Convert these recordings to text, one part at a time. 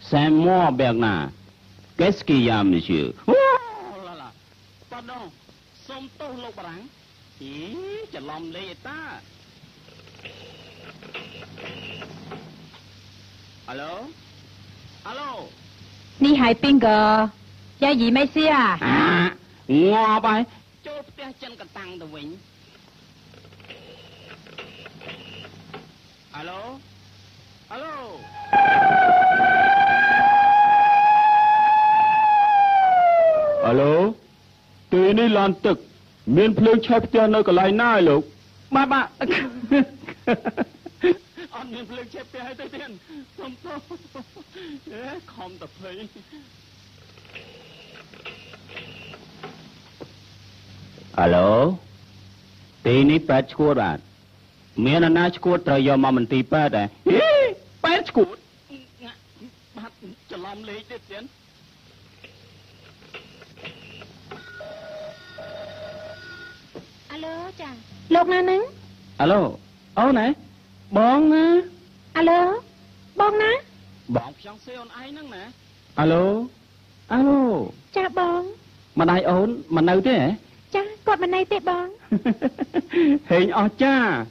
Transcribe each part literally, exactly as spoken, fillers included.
C'est moi Bernard. Qu'est-ce qu'il y a monsieur? Oh là là. Pardon. Somme tôt lộc brang. Ý, chả lòng lê ta. Alo? Alo? Ni hai邊個？有gì咩事啊？ À, ngò bài. Chô bia chân cả tăng tờ vĩnh. Alo? Alo? Alo? Tùy ní lan tực. Miền phượng chạy bia nơi cả lại nai lục. Bà bà. Anh miền phượng chạy bia hay tây tiên. Không tốt. Không tập thấy. Alo? Tí ní bát chua bạn. Miền anh á chua trời do mà mình tí bát à. Bát chua. Bát chả làm lấy chết tiến. Alo chàng. Lột na nứng. Alo? Ô nè. Bóng á. Alo? Bóng ná. Bóng xong xe ôn ai nâng nè. Alo? Alo? Cha bóng. Mà đai ôn, mà nâu thế hả? Cha, cột mà này tê bóng. Hình ọ cha.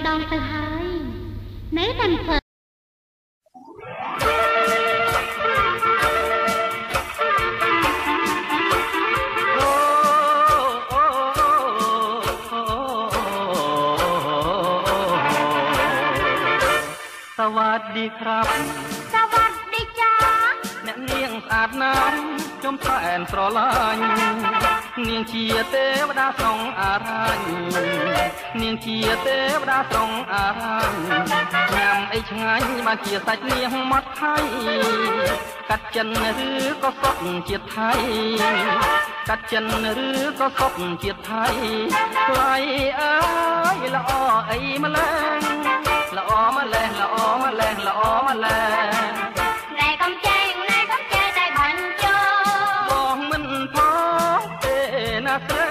ដងទៅហើយនៅតែធ្វើสวัสดีครับสวัสดีจ้าអ្នកនាងស្អាតណាស់ខ្ញុំសែនស្រឡាញ់នាងជាទេវតាស្រងអារ៉ាញ់នាងជាទេវតាស្រងអារ៉ាញ់ញ៉ាំអីឆ្ងាញ់បានជាសាច់នាងមាត់ថៃកាត់ចិនឬក៏សុកជាតិថៃកាត់ចិនឬក៏សុកជាតិថៃថ្លៃអើយល្អអីម្ល៉េះល្អម្ល៉េះល្អម្ល៉េះល្អម្ល៉េះណែកំចែងណែកំចែងតែបាញ់ចូលបងមិនផងទេណាស្រី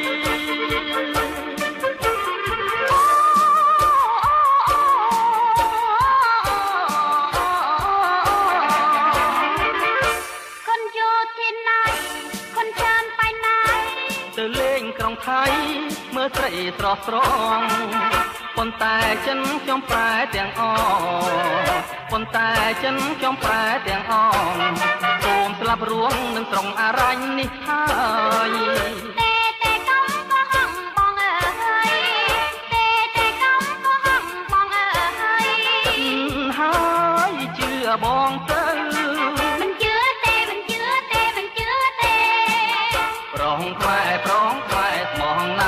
คนอยู่ที่ไหนคนเชิญไปไหนទៅលេងក្រុងថៃមើលស្រីស្រស់ស្រងប៉ុន្តែចិនខ្ញុំប្រែទាំងអប៉ុន្តែចិនខ្ញុំប្រែទាំងអសូមស្លាប់រួងនឹងក្រុងអរញ្ញនេះហើយទេទេកំក៏ហំបងអើយទេទេកំក៏ហំបងអើយហើយជឿបងទៅមិនជឿទេមិនជឿទេមិនជឿទេប្រងខ្លែប្រងខ្លែស្មោះណា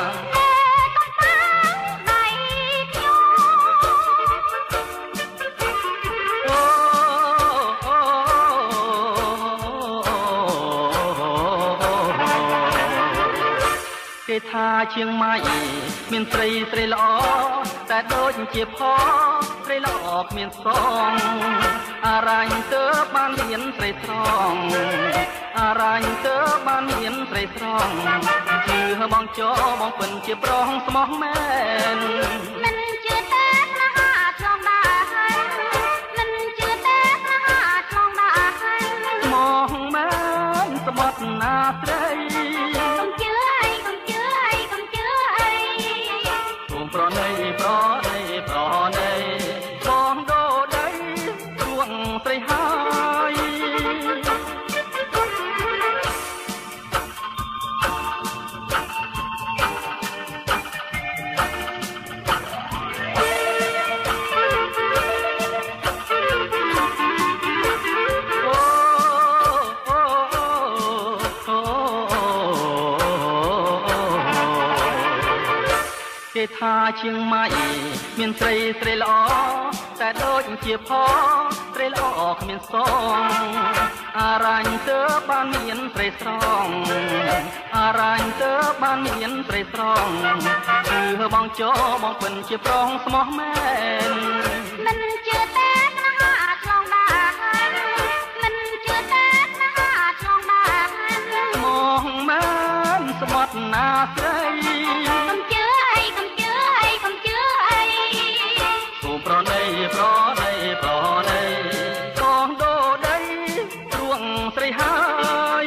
គេថាជាងម៉ៃមានស្រីស្រីល្អតែដូចជាផងស្រីល្អគ្មានសងអារ៉ាញ់ទៅបានមានស្រីស្រងអារ៉ាញ់ទៅបានមានស្រីស្រងជឿបងចោបងពិនជាប្រងស្មោះមែនមិនជឿទេណាឆ្លងដែរមិនជឿទេណាឆ្លងដែរមងមែនស្បត់ណាស្រីកុំជឿអីកុំជឿអីកុំជឿអីសូមប្រណីប្រណីប្រណីបងដូដីរួងស្រីហើយគេថាជាងម៉ៃមានស្រីស្រីល្អតែដូចជាផងស្រីល្អគ្មានសងអារ៉ាញ់ទៅបានមានស្រីស្រងអារ៉ាញ់ទៅបានមានស្រីស្រងគឺបងចោបងពិនជាប្រងស្មោះមែនមិនជឿទេណាឆ្លងដែរមិនជឿទេណាឆ្លងដែរមកមែនស្បត់ណាស្រីកុំជឿអីកុំជឿអីកុំជឿអីសូមប្រណីប្រណីប្រណីបងដូដីរួងស្រីហើយ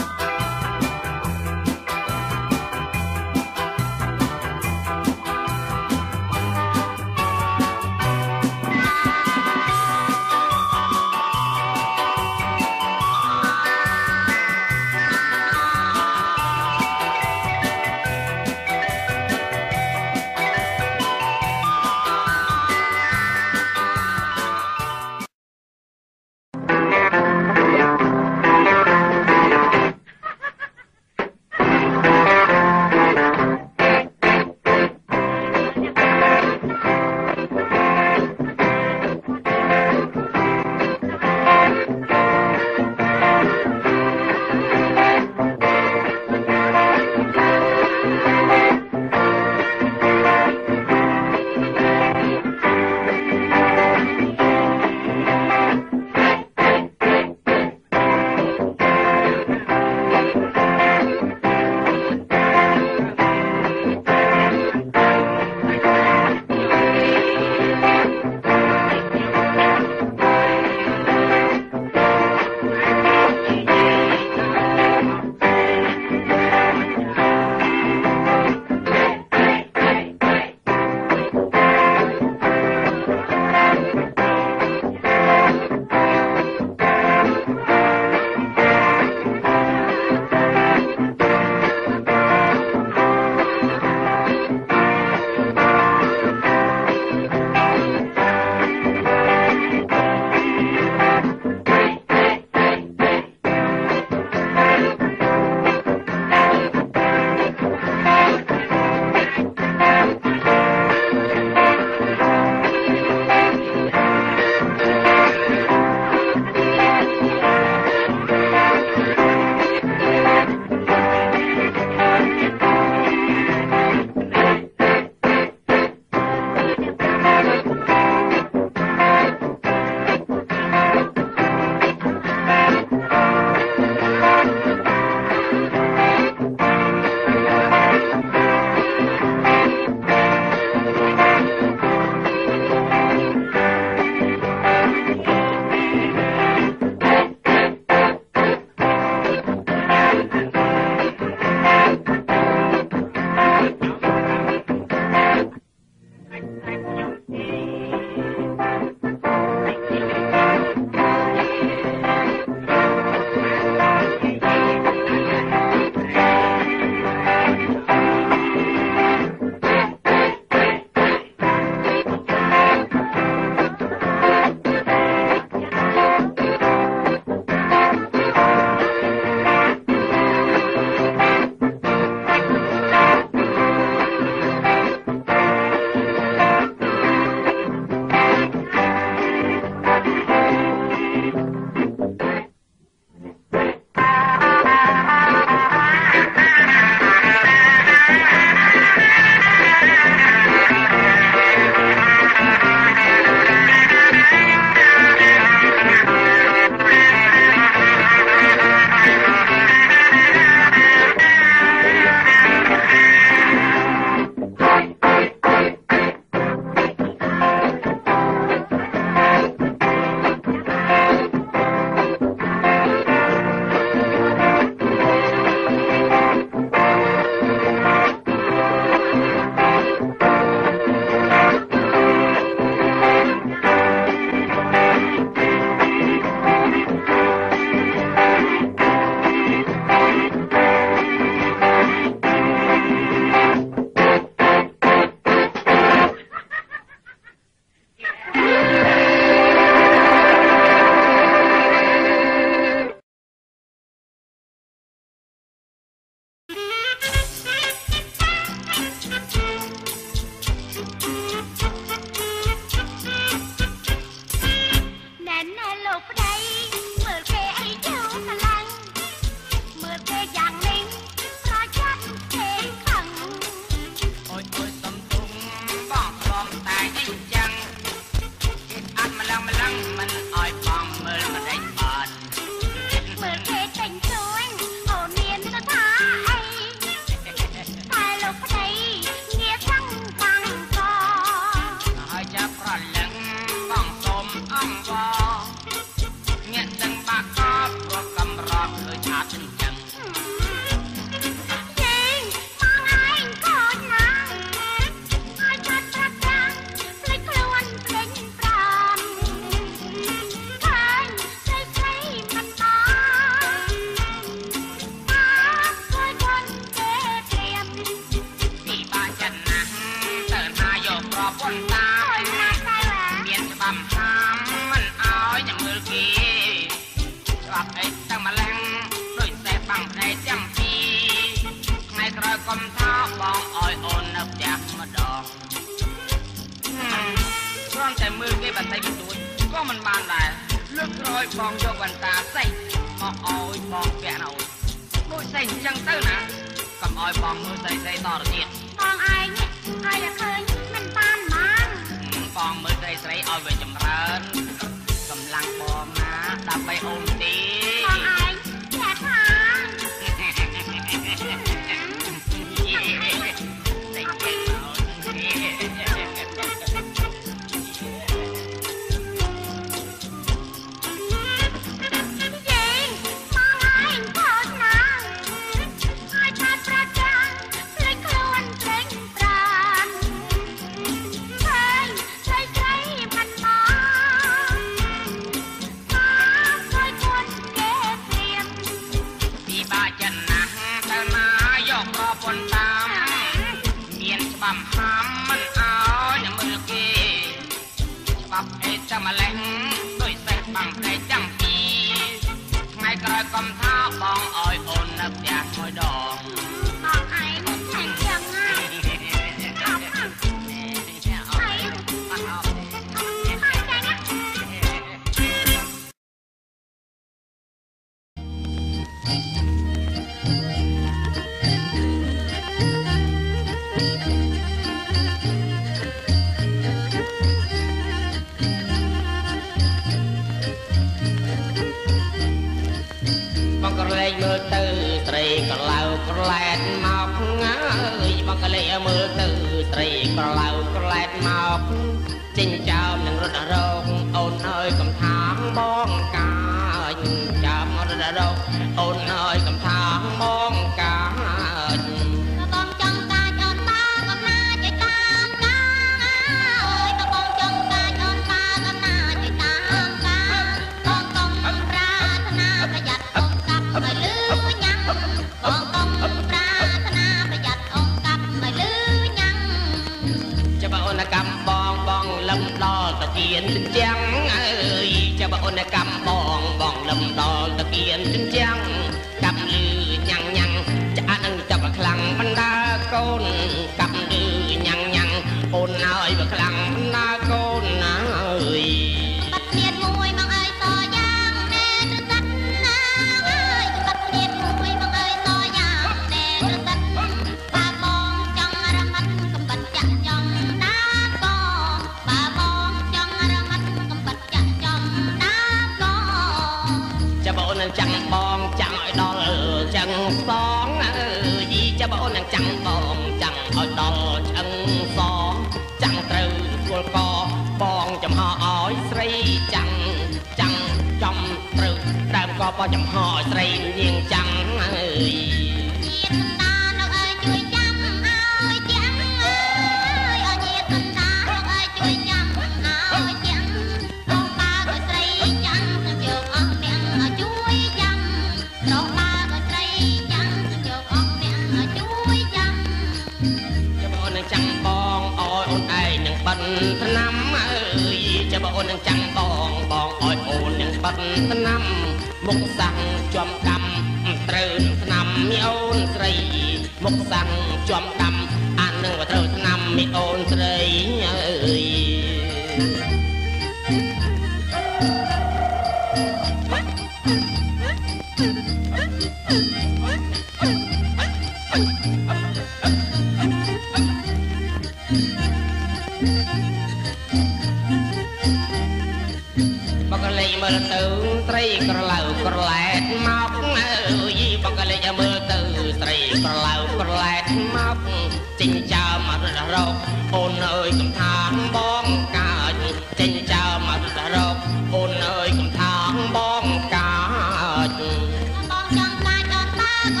បងចង់កាចដល់តា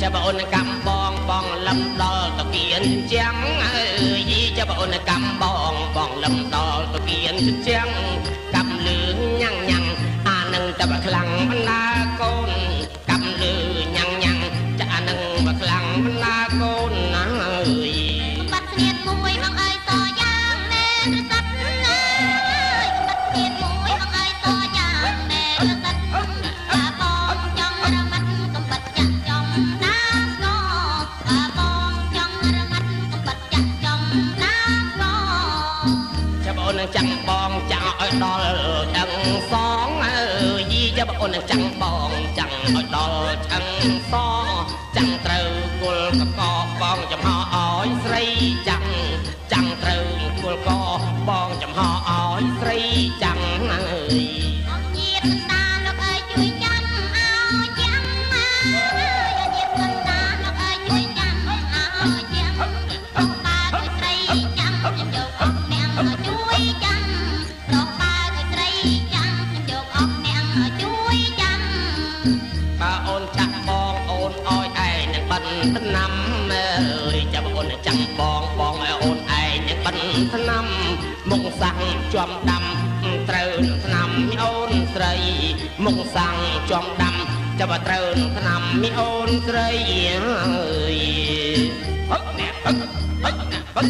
จะบ่นกำบองบองลำดอตะเกียนจังเอ้ยจะบ่นกำบองบองลำดอตะเกียนจังกำลือยังยังอานังจะบ่คลังมันนาโกนกำลือยังยังจะอานังบ่คลังมันนาโกนนะเอ้ยบัดเสียดมวยบังเอ้ยต่อยางแม่หรือสัตว์เอ้ยบัดเสียดมวยบังเอ้ยต่อยางแม่หรือสัตว์กะบองจังระมัดกำบัดจักจอมน้ำกอกะบองจังระมัดกำบัดจักจอมน้ำกอจะบ่นจังบองจังอ้อยดอลจังสองเอ้ยยี่จะบ่นจังบองจังอ้อยดอลจังสองจังเตรกุลกะกอบองจำหออ้อยสรีจังจังเตรกุลกอบองจำหออ้อยสรีจังเอ้ยองเยียดตาลูกเอ้ยช่วยจังเอาจังเอ้ยองเยียดตาลูกเอ้ยช่วยจังเอาจังดอกปลาคือสรีจังโยกออกแนงช่วยจังดอกปลาคือสรีจังโยกออกแนงช่วยจังป้าโอนจักบองโอนอ้อยไอ้นังบันทนำเอ้ยจะบ่นจังบองบองไอ้โอนไอ้นังบันทนำมุงสังจอมดำเตรนทนำมีโอนสรีมุงสังจอมดำจะบ่เตรนทนำมีโอนสรีเอ้ยฮึกแน่ฮึกฮึกแน่ฮึก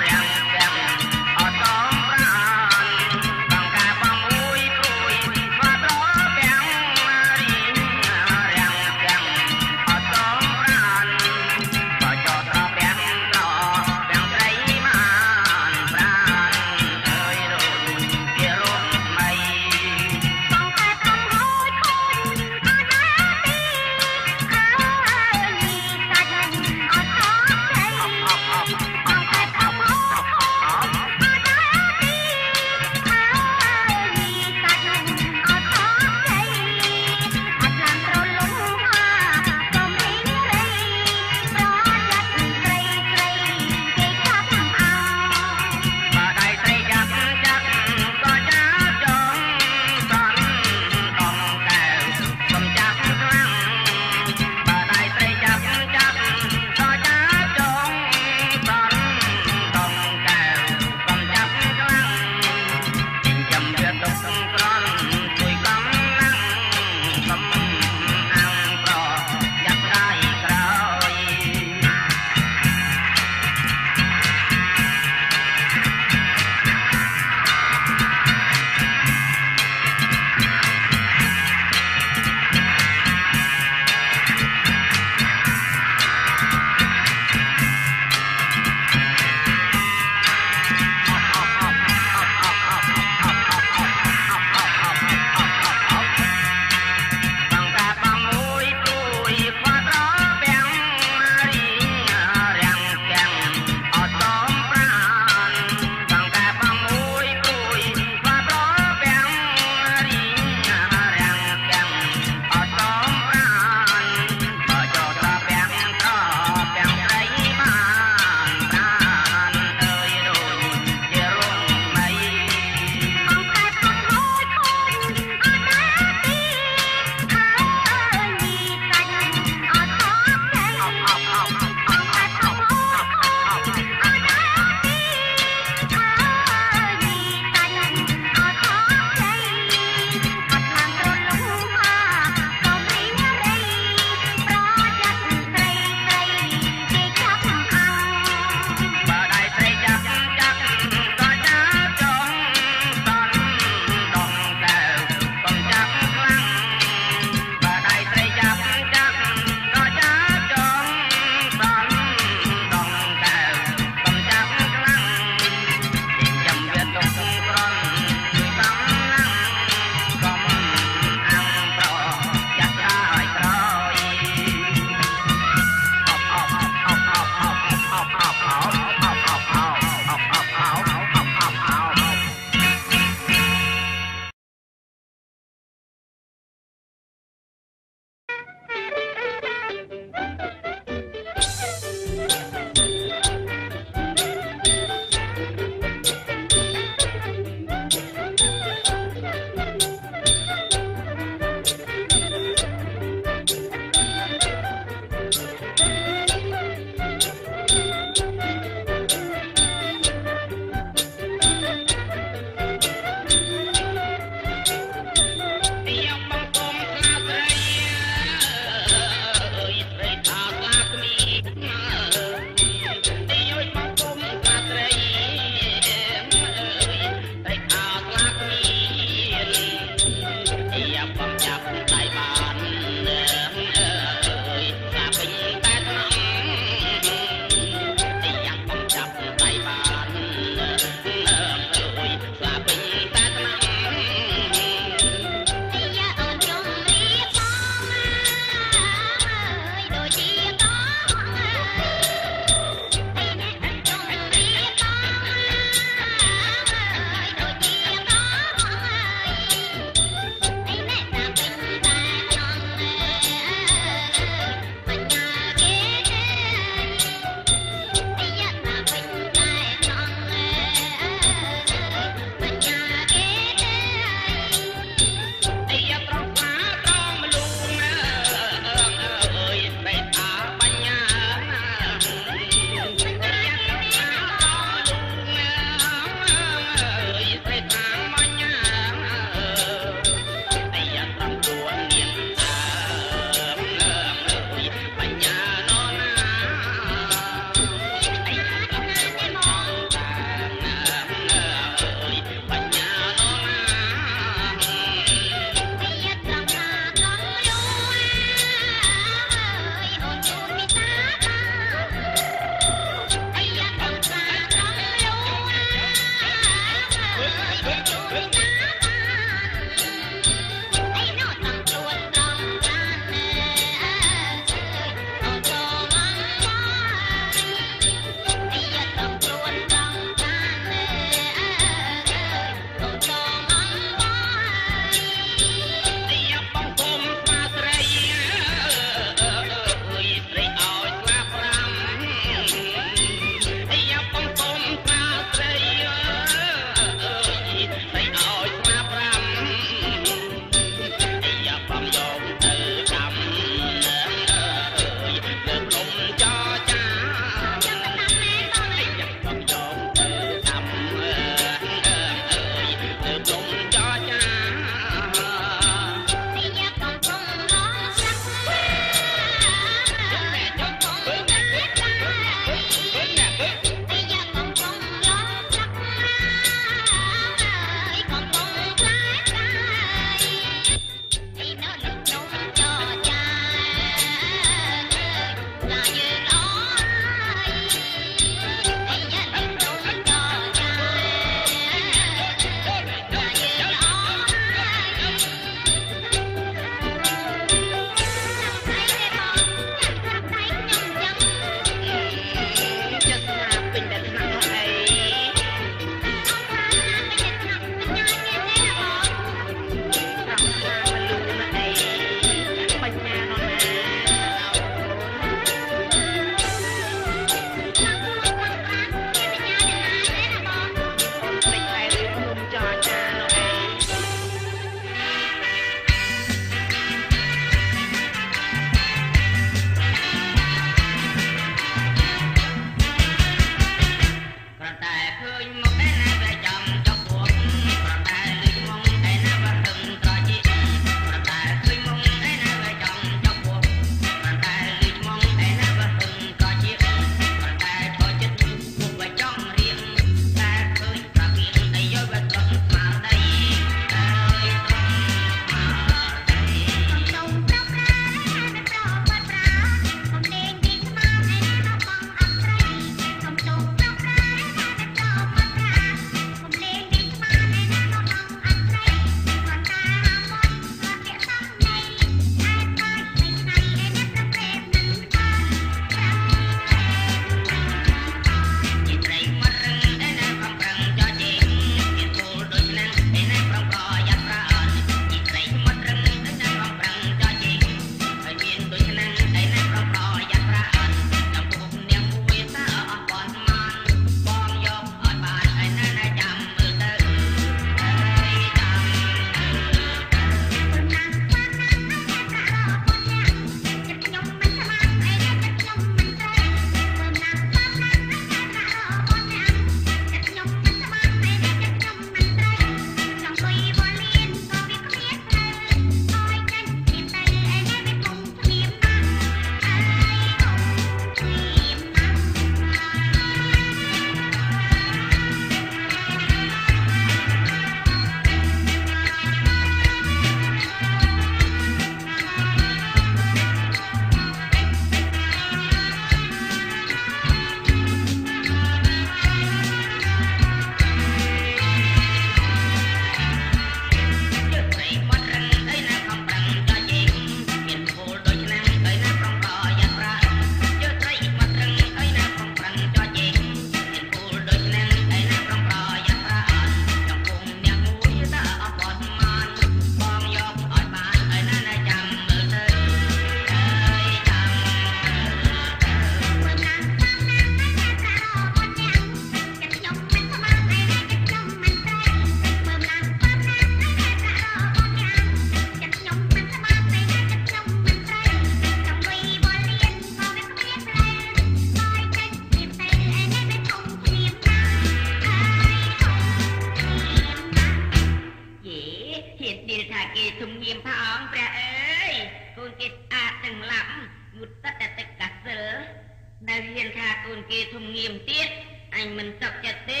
យុទ្ធតតកាសិលនៅហ៊ានថាកូនគេធំងៀមទៀតអញមិនសុខចិត្តទេ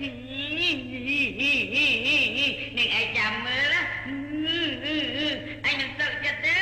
នឹងឯងចាំមើលអញមិនសុខចិត្តទេ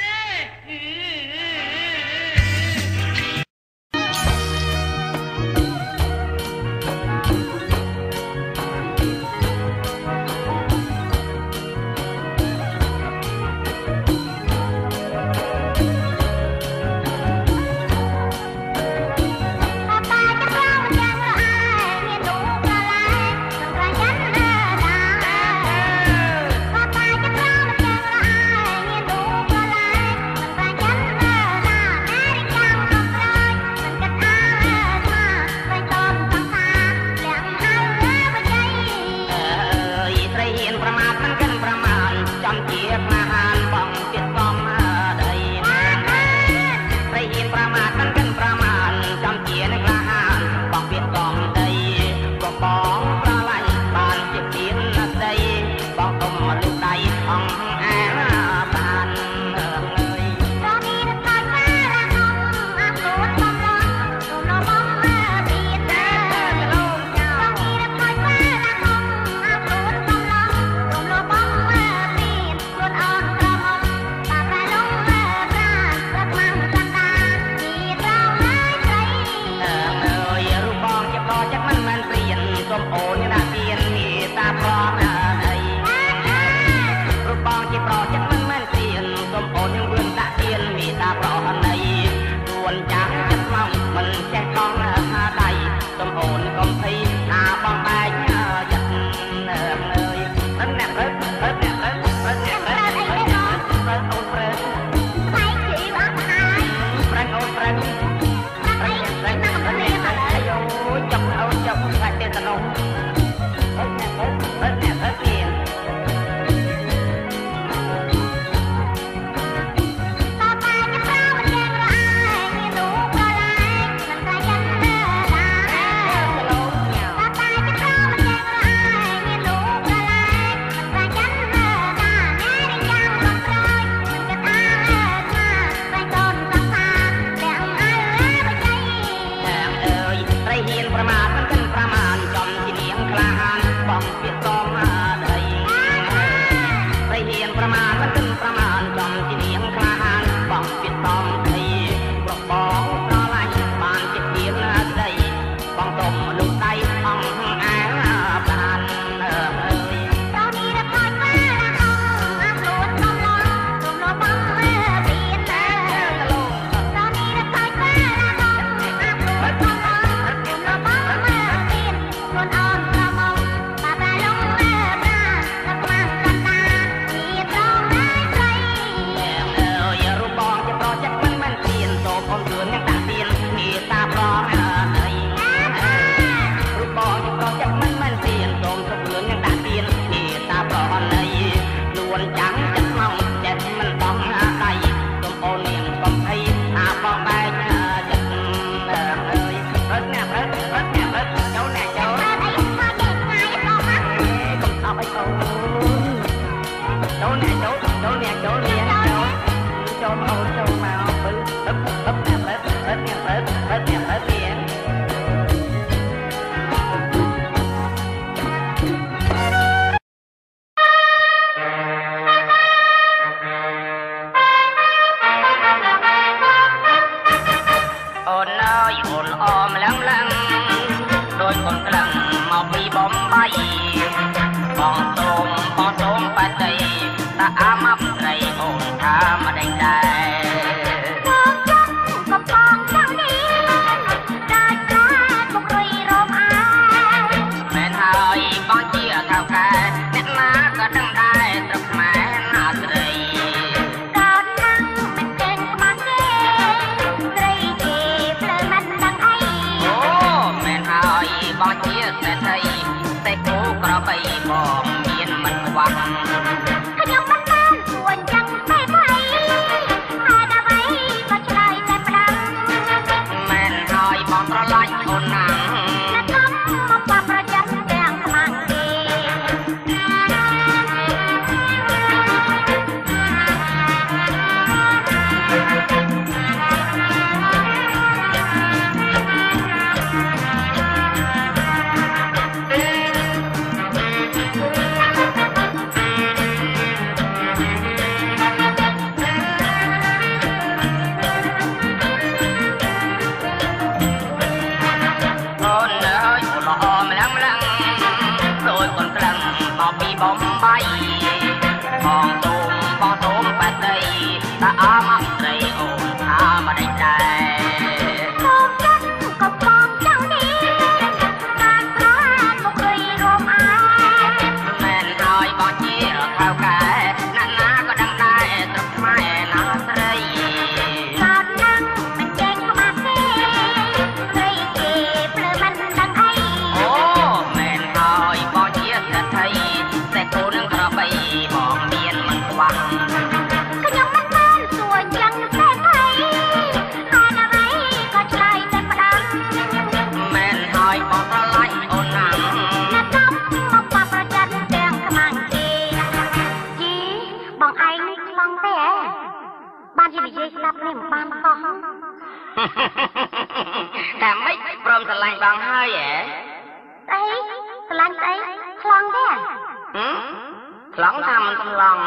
តែមិនព្រមស្រឡាញ់បងហើយហ៎ស្អីស្រឡាញ់ស្អីខ្លងទេហ៎ខ្លងថាមិនខ្លង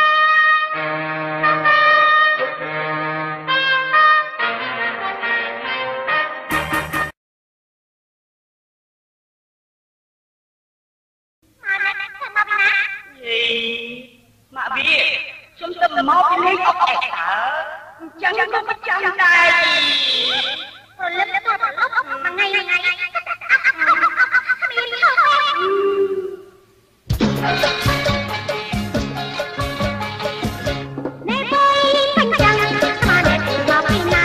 ម៉ាក់វាខ្ញុំទៅមកពីលេងអុកអែកតើអញ្ចឹងខ្ញុំក៏ចាំដែររលឹកថាអុកមួយថ្ងៃថ្ងៃគ្មានឈប់នេះទៅអញ្ចឹងស្មានតែមកពីណា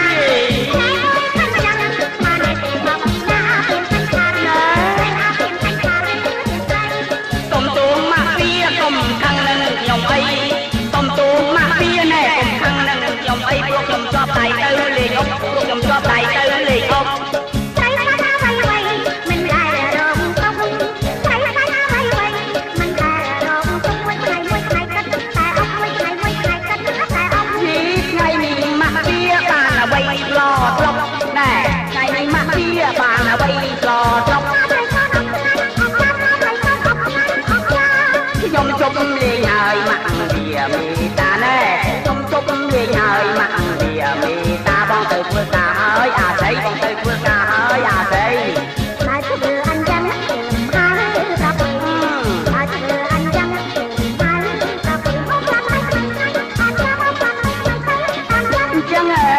ខ្ញុំជាប់ដៃទៅលេងអុកខ្ញុំជាប់ដៃទៅលេងអុកស្រីស្រីអ្វីអ្វីមិនដែលរងទុកស្រីស្រីអ្វីអ្វីមិនដែលរងទុកមួយថ្ងៃមួយថ្ងៃគិតតែអុកមួយថ្ងៃមួយថ្ងៃគិតតែអុកនេះថ្ងៃនេះម៉ាក់វាបានអ្វីឡត្រប់ណែថ្ងៃនេះម៉ាក់វាបានអ្វីឡត្រប់ខ្ញុំជប់លេងហើយម៉ាក់វាមេតាណែខ្ញុំជប់លេងហើយម៉ាក់វាមេតាបងទៅធ្វើការហើយអាស្រីបងទៅធ្វើការហើយអាស្រីមកធ្វើអញ្ចឹងហើយប្រាប់មកធ្វើអញ្ចឹងហើយប្រាប់មកប្រាប់ឲ្យអញ្ចឹងមកប្រាប់ឲ្យអញ្ចឹងហ៎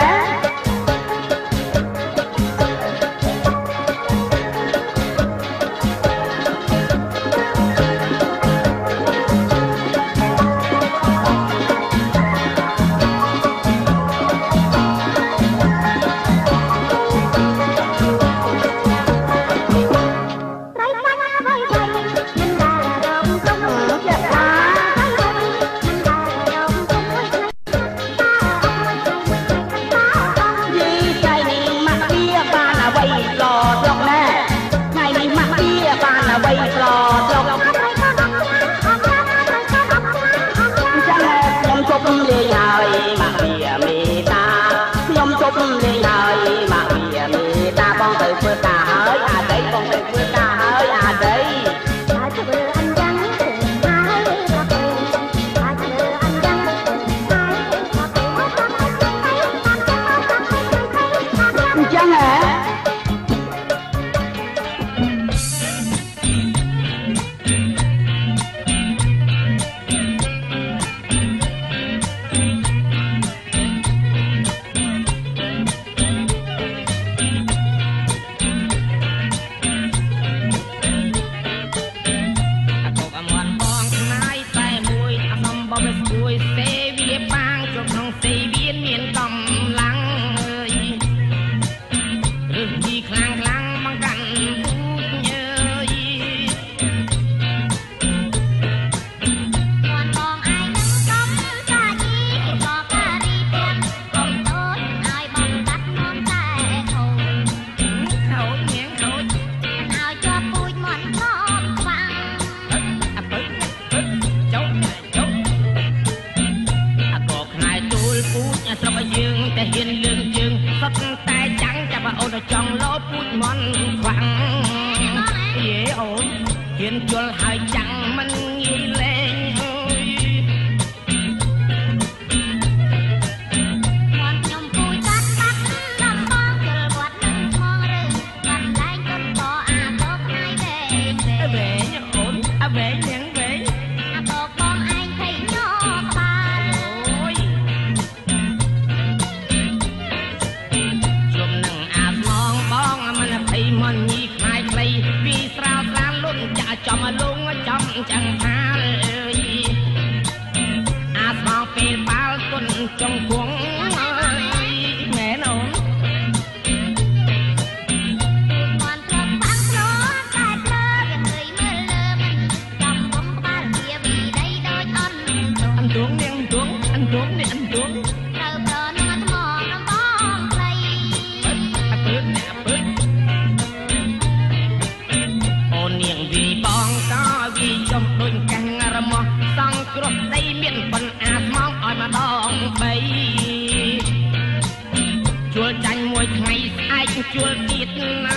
មួយថ្ងៃស្អែកជួលទៀតណា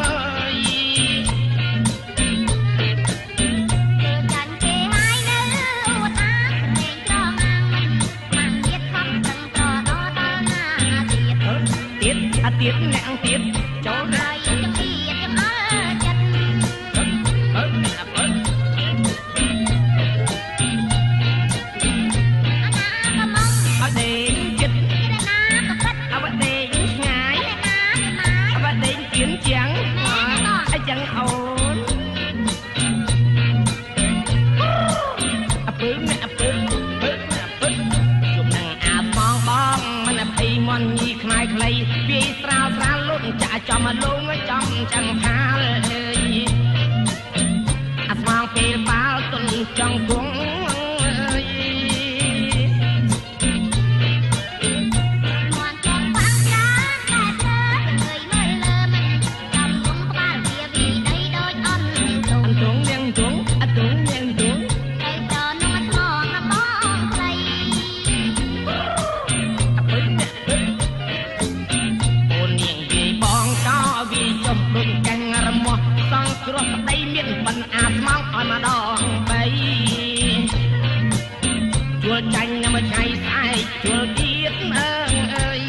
ទៀតអ្នកទៀតចូលហើយចាំពីចាំអើចិត្តអើអើអើអដេងចិត្តណាក៏ពិតអវដេងឆ្ងាយអវដេងទៀនជាងអញ្ចឹងអូនអពើអ្នកអពើអពើអ្នកអពើជុំនឹងអាបងបងមិនអភ័យមន់ញីខ្នាយខ្លីវាយស្រាលស្រាលលុតចាចំមកលងចំចាំងផាលអើយអាស្មងពេលបាល់ទុនចង់គង់អើយមន់ចង់បាំងចាតែធ្វើឃើញមើលលើមិនកំពុងក្បាលវាវីដីដូចអន់ទងអន្ទងនាងទងអន្ទងនាងទងទៅតនោះស្មងបងស្រីអពើអ្នកពើអូននាងវាយបងកោវាយចុះដូចកាំងរមាស់សង្គ្រោះប្តីមានបណ្អាស្មងឲ្យម្ដងបីជួលចាញ់មួយថ្ងៃស្អែកជួលទៀតអើអើយ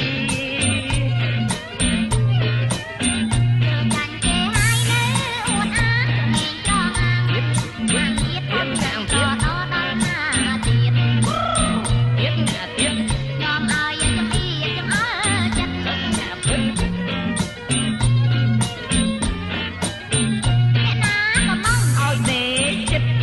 ចាញ់គេហើយនៅអួតអាងមេងចង់អាងទៀតទៀតទៀតចាំទៅដល់ណាទៀតទៀតទៀតនាំឲ្យចាំពីចាំអើចិត្តអ្នកពឹងអ្នកណាក៏មកឲ្យដេកចិត្ត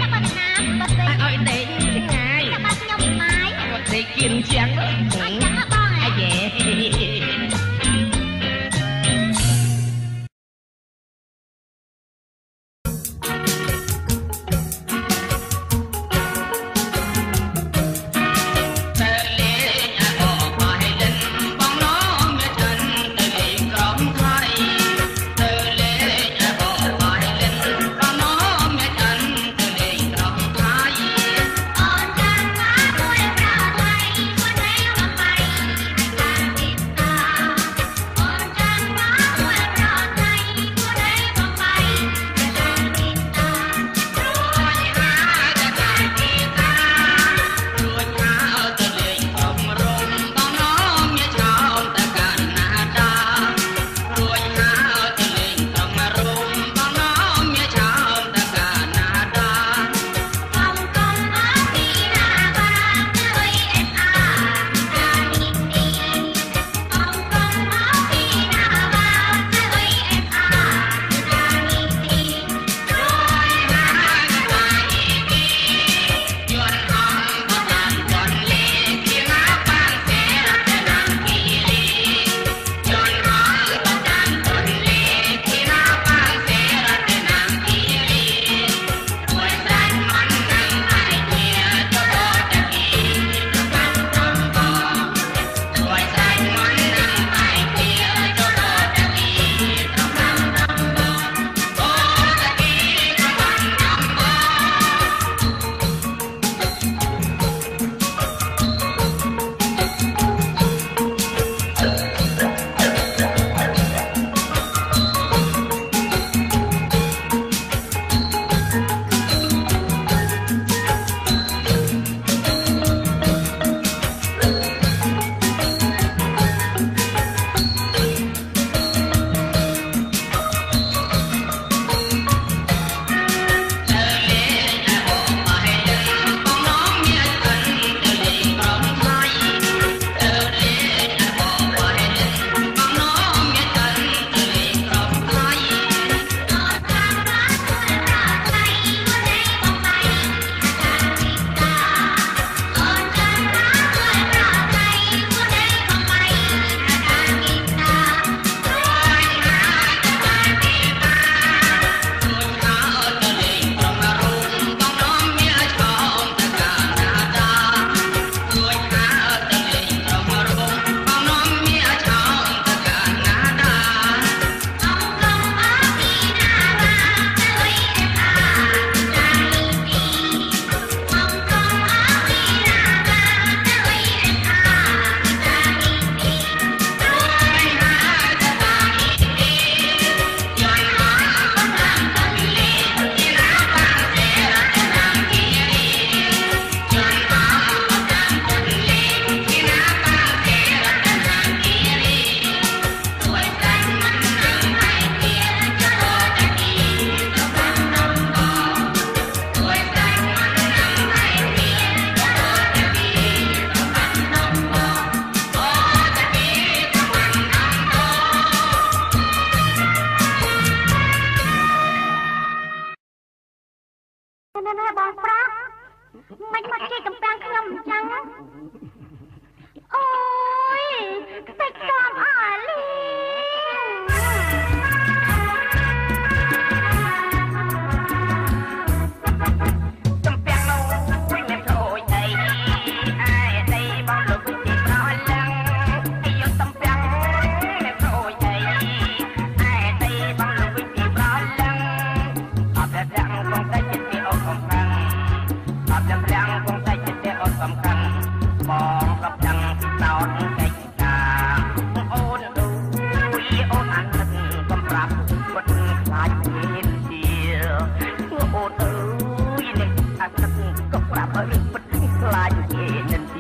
អូនអាណិតកំប្រាប់ពុតខ្លាចមានជាអូនអើយនេះអាណិតកំប្រាប់ឲ្យពុតខ្លាចមានជា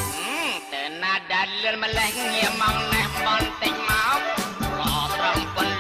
Hãy subscribe cho kênh Ghiền Mì Gõ để không bỏ lỡ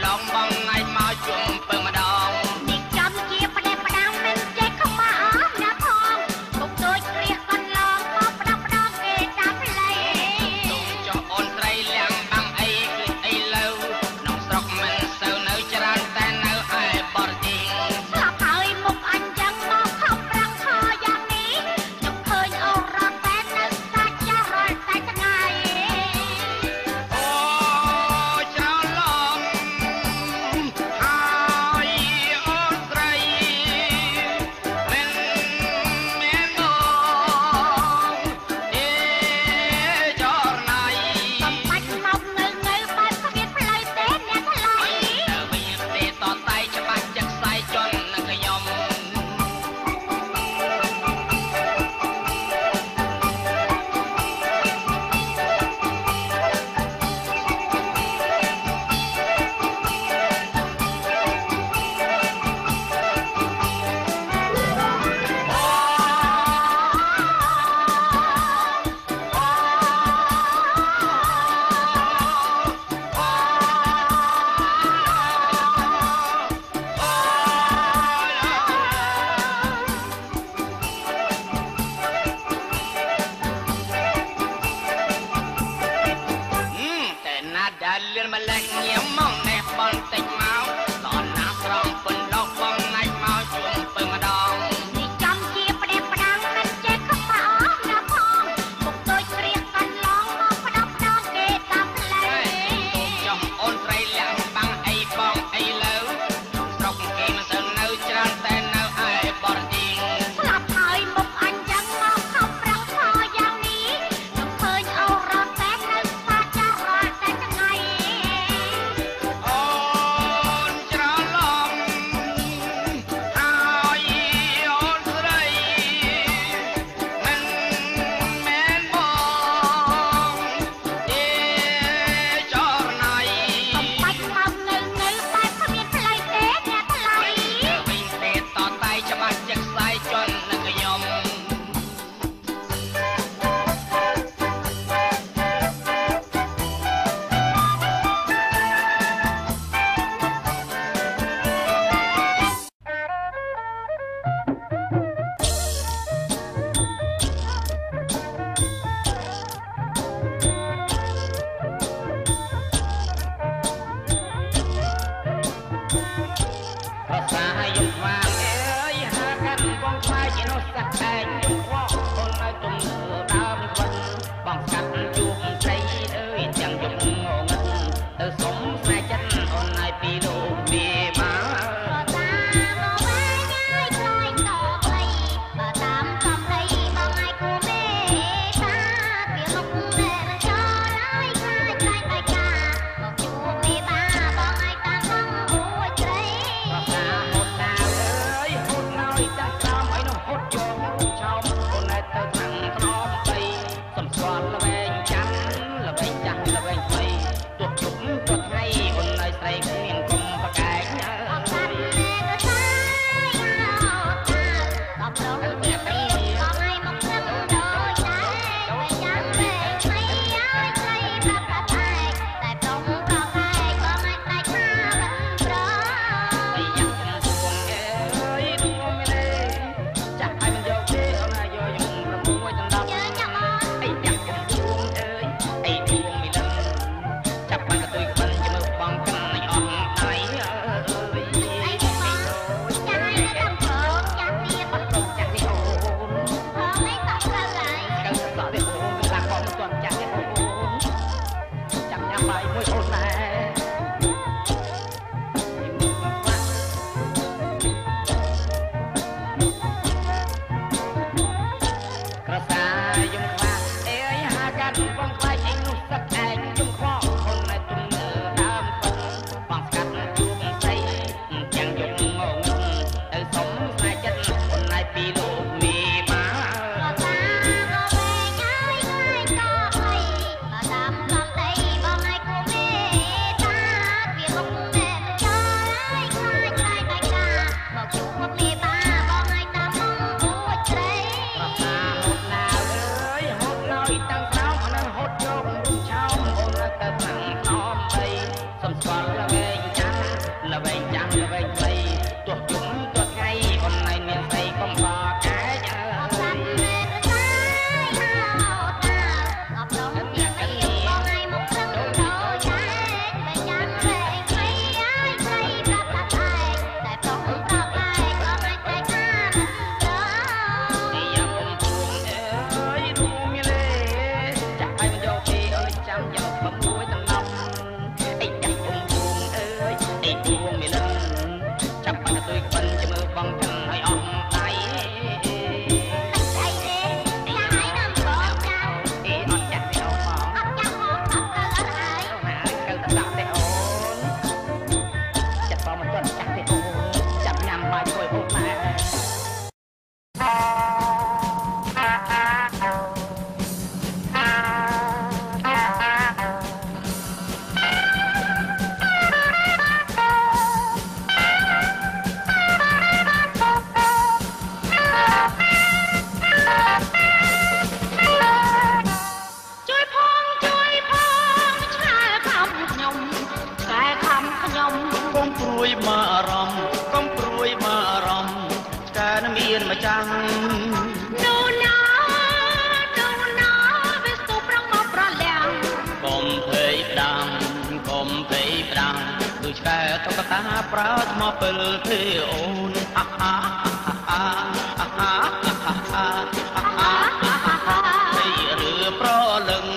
ប្រើថ្មពិលទេអូនអាហាអាហាអាហាអាហាអាហាអាហាហើយឬប្រលឹង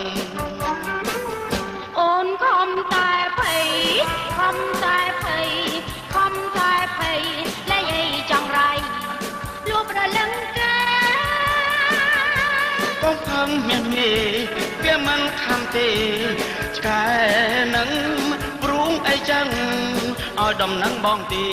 អូនខំតែភ័យខំតែភ័យខំតែភ័យលែងអីចង់រៃលួប្រលឹងកាកុំខឹងមានមេវាមិនខំទេឆ្កែនឹងព្រួងអីចឹងឲ្យដំណឹងបងទី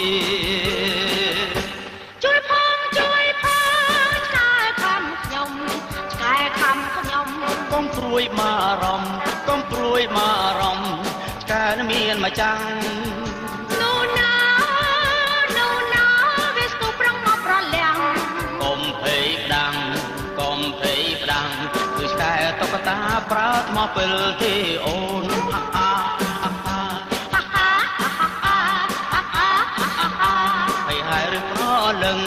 ជួយផងជួយផងឆ្កែខំខ្ញុំឆ្កែខំខ្ញុំកុំព្រួយមកអារម្មណ៍កុំព្រួយមកអារម្មណ៍ឆ្កែមានមកចាំងនូណានូណាវាស្ទុះប្រងមកប្រលាំងកុំភ័យផ្ដាំកុំភ័យផ្ដាំគឺឆ្កែតុក្កតាប្រើថ្មពិលទេអូនអាហាអាហាអាហាអាហាអាហាហើយហើយឬប្រលឹង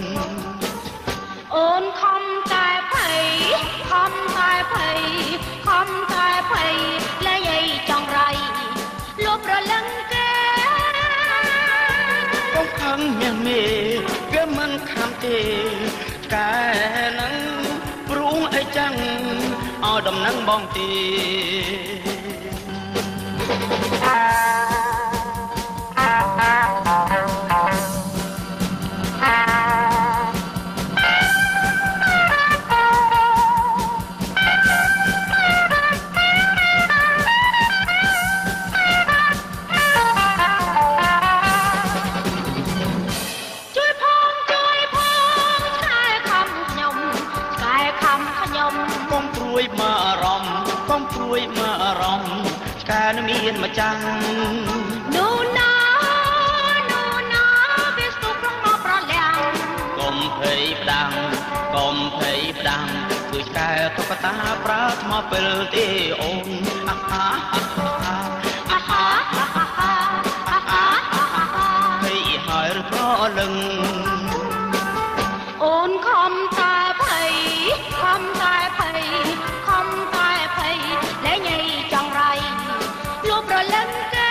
អូនខំតែភ័យខំតែភ័យខំតែភ័យលែងអីចង់រៃលួប្រលឹងគេកុំខឹងមានមេវាមិនខំទេឆ្កែនឹងព្រួងអីចឹងឲ្យដំណឹងបងទីមកអារម្មណ៍កុំព្រួយមកអារម្មណ៍ឆ្កែនឹងមានមកចាំងនូណានូណាវាស្ទុះប្រងមកប្រលាំងកុំភ័យផ្ដាំកុំភ័យផ្ដាំគឺឆ្កែតុក្កតាប្រើថ្មពិលទេអូនអាហាអាហាអាហាអាហាអាហាអាហាហើយហើយឬប្រលឹងអូនខំតែភ័យខំតែភ័យខំតែភ័យលែងអីចង់រៃលួប្រលឹងគេ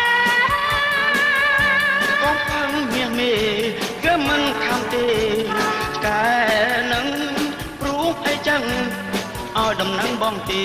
កុំខឹងមានមេគឺមិនខំទេឆ្កែនឹងព្រួងអីចឹងឲ្យដំណឹងបងទី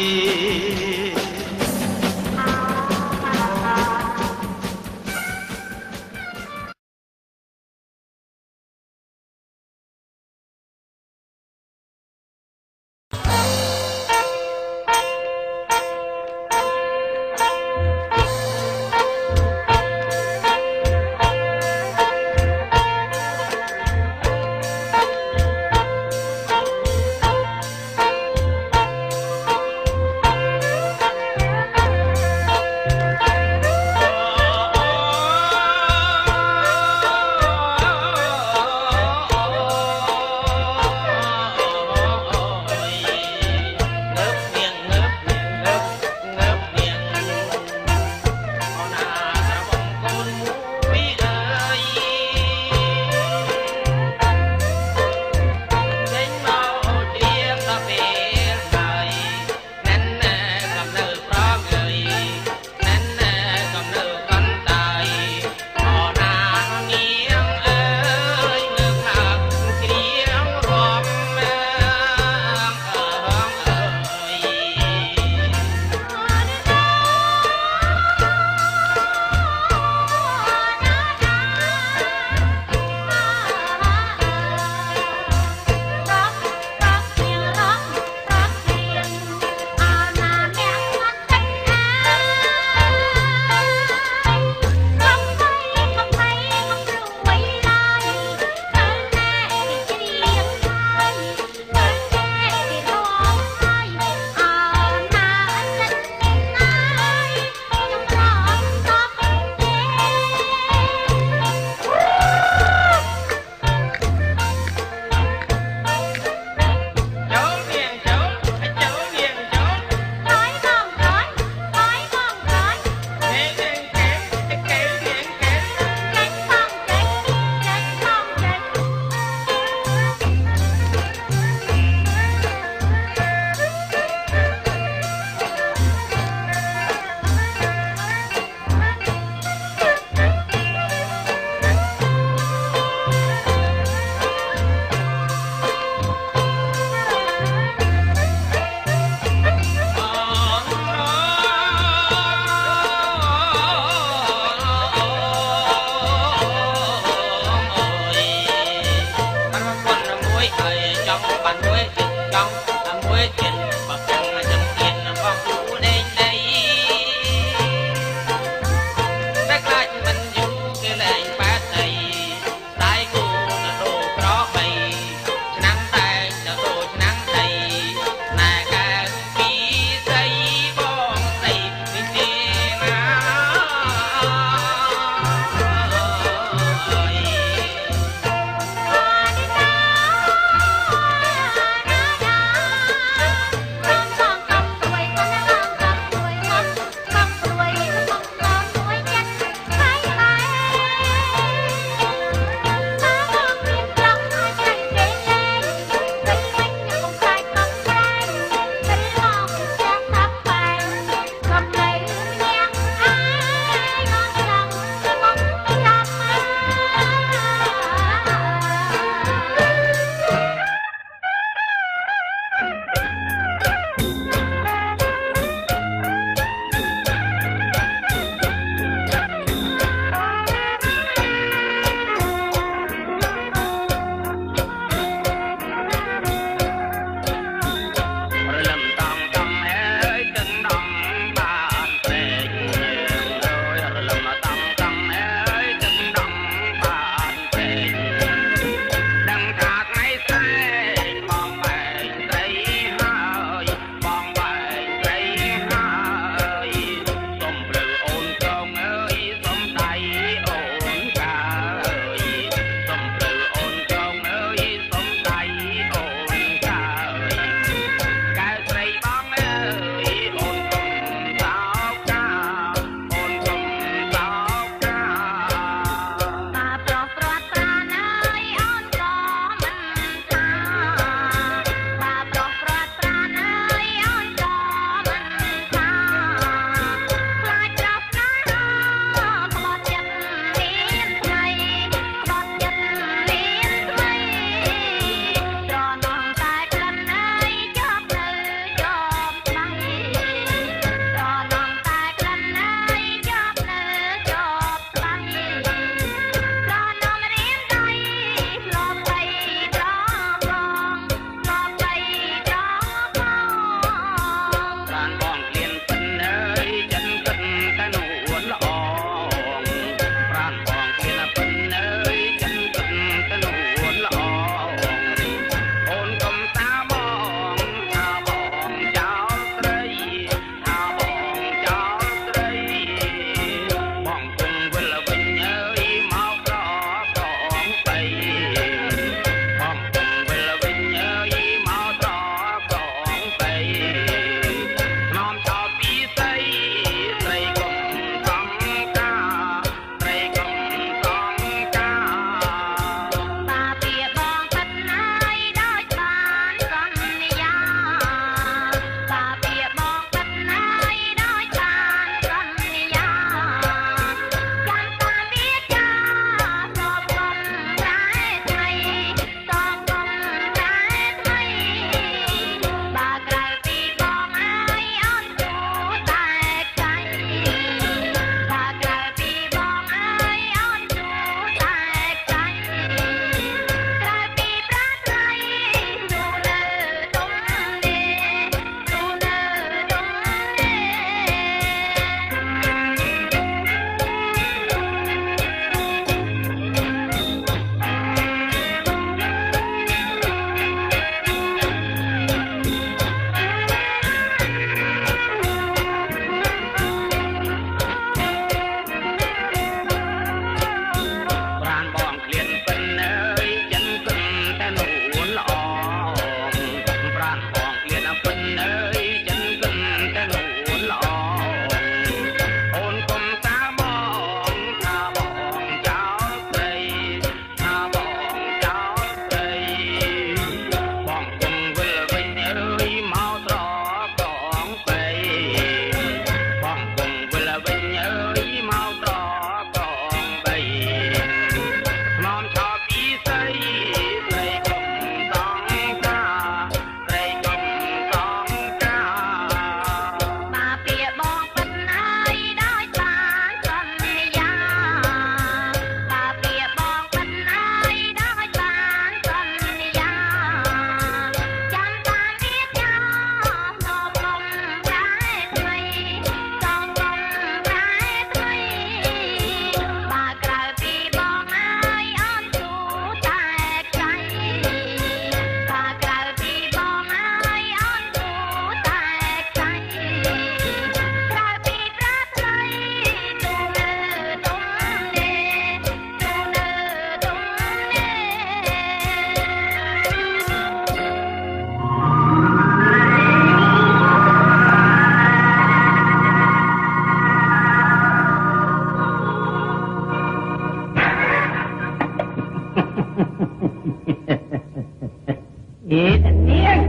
អេតានាង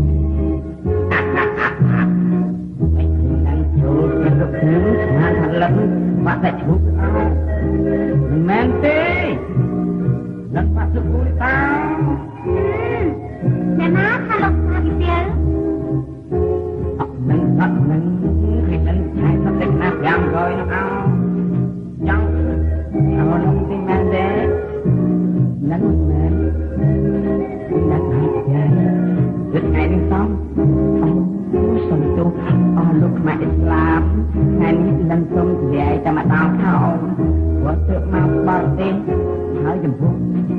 មិនដឹងចូលទៅលោកនឹងស្មានថាលឹងបាក់តែឈប់អោមិនមែនទេលឹងបាក់សុគូតាអ្នកណាថាលោកថាពីទៀតអត់នឹងអត់នឹងគេនឹងឆែកទៅណាប្រាំរយនោះអោចង់អោនោះទីមែនទេនឹងមែននឹងហើយចារត់ថ្ងៃនេះសំអូសុំទោសអស់លោកខ្មែរអ៊ីស្លាមថ្ងៃនេះនឹងសូមនិយាយតែម្ដងខោព្រោះទើបមកបរទេសហើយចំពោះ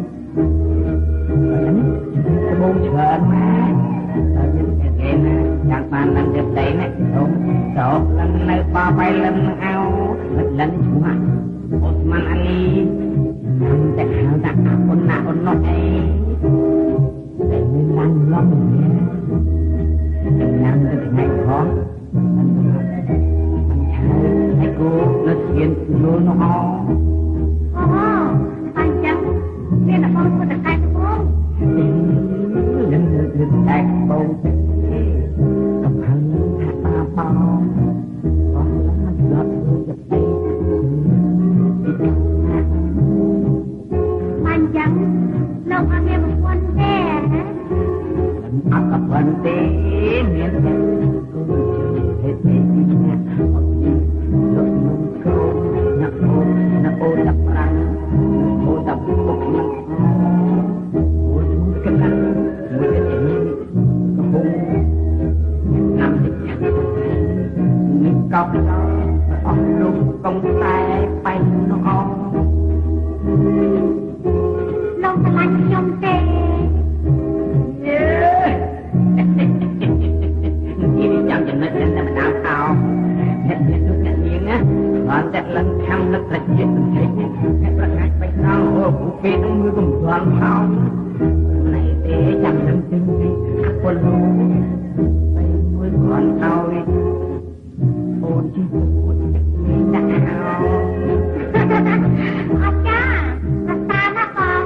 ហើយនេះត្បូងច្រើនមកតែយើងគេណាយ៉ាងបាននឹងទៅដីនេះសូមតបនឹងនៅបបៃលឹមនឹងអោមិនលិនឈ្មោះអូស្មានអាលីនឹងតែហៅថាអពុនណាអូននោះអីតែមានឡានឡំនេះនឹងញ៉ាំទៅថ្ងៃផងមិនឆាឲ្យគូនៅស្គៀនលូននោះអូអូបាញ់ចឹងមានតែបងពុទ្ធកាយត្បូងនឹងទៅតែបងទៅកំហឹងថាតាបងបងមិនស្លាប់ទៅទៅបាញ់ចឹងលោកអត់មានប្រពន្ធទេអត់ប្រពន្ធទេមានតែគូហេតុនេះណាលោកនឹងគូអ្នកអូនអ្នកអូនដាក់ប្រាំងអូនដាក់ពុកនឹងអូនកណ្ដាលមួយទៀតនេះកំពុងណាំតិចនេះកោបដល់អស់លោកកុំតែបែកនោះអងលោកឆ្លាញ់ខ្ញុំទេចាំចំណុចនេះតែម្ដងអោអ្នកអ្នកលោកអ្នកនាងណាបានតែលឹងខាំនឹកតែជាតិបន្តិចអ្នកប្រកាសបៃតងអូពេលនោះមើលកំប្លន់ហោណៃទេចាំនឹងជិញអពលូទៅមួយគ្រាន់ឲ្យអូនជីពុទ្ធនេះដាក់អោអត់ចារសាណាបង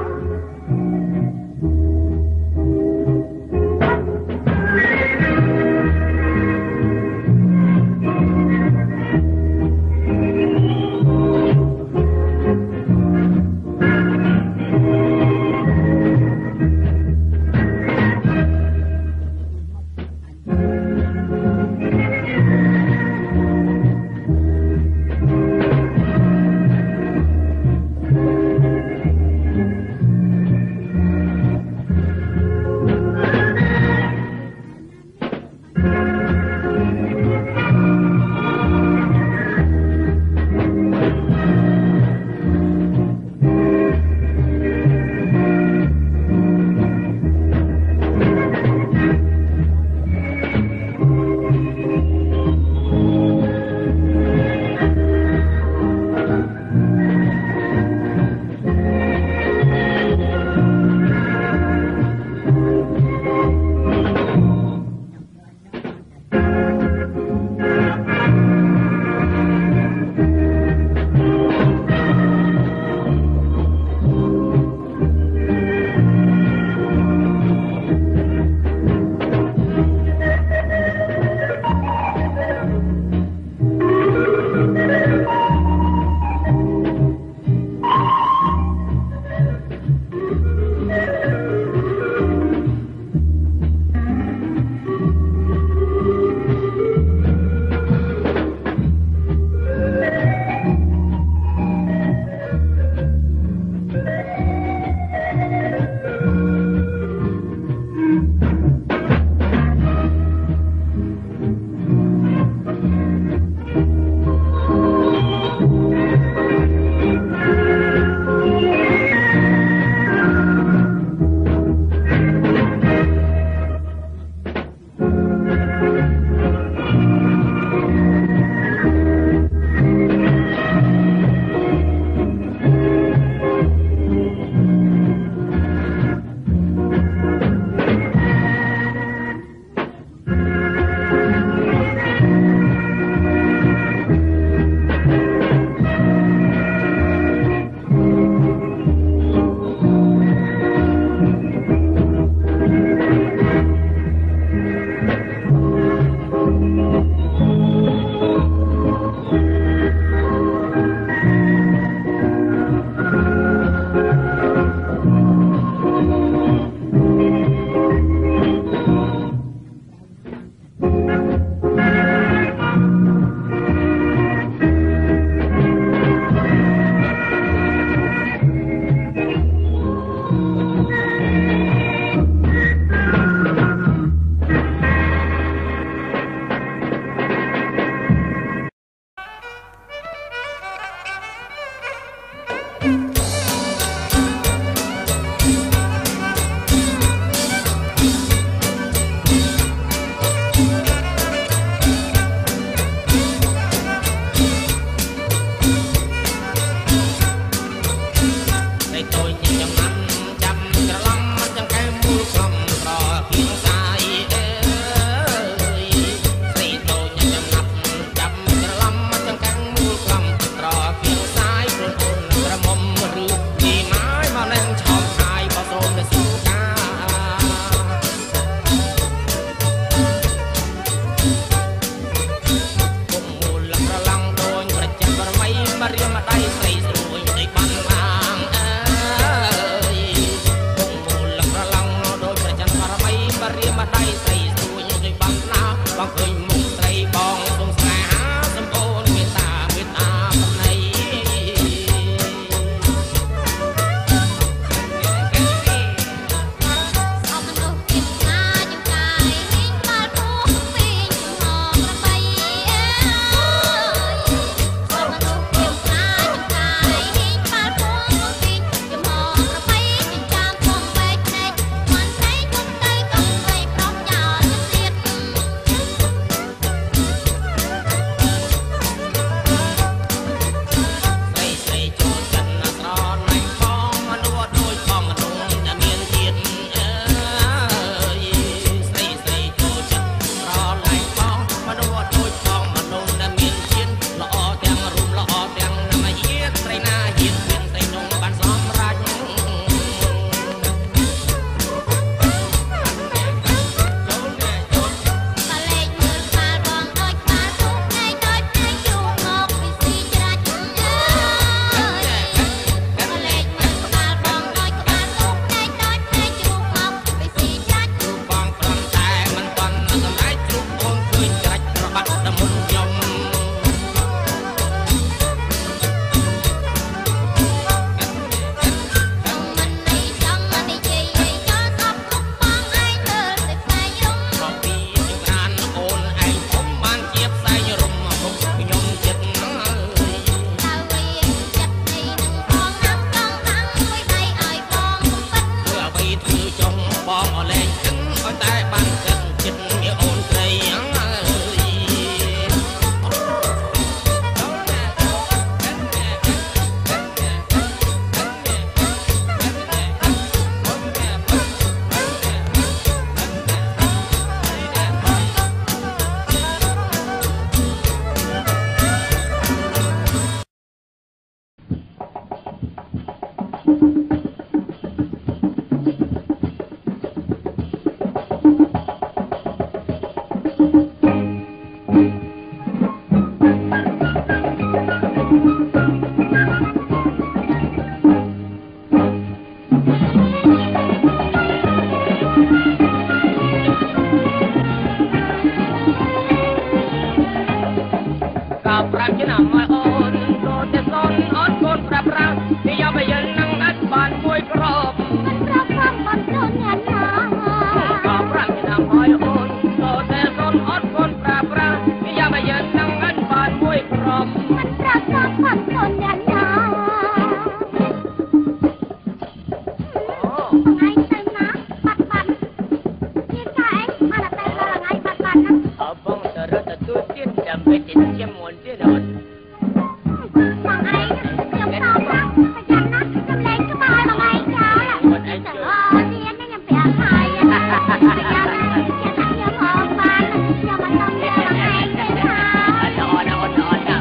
ไปติดเชี่ยมวนเชี่ยโดน Bằng ai Nhầm tao lắm Phải chăng nó Nhầm lên cái bài bằng ai cháu là Trời ơi Đi anh nó nhầm bẻ thai Bây giờ này Chắc thằng nhầm hồn bàn Nhầm mà tao nhớ bằng ai thế hả Đó đó đó đó đó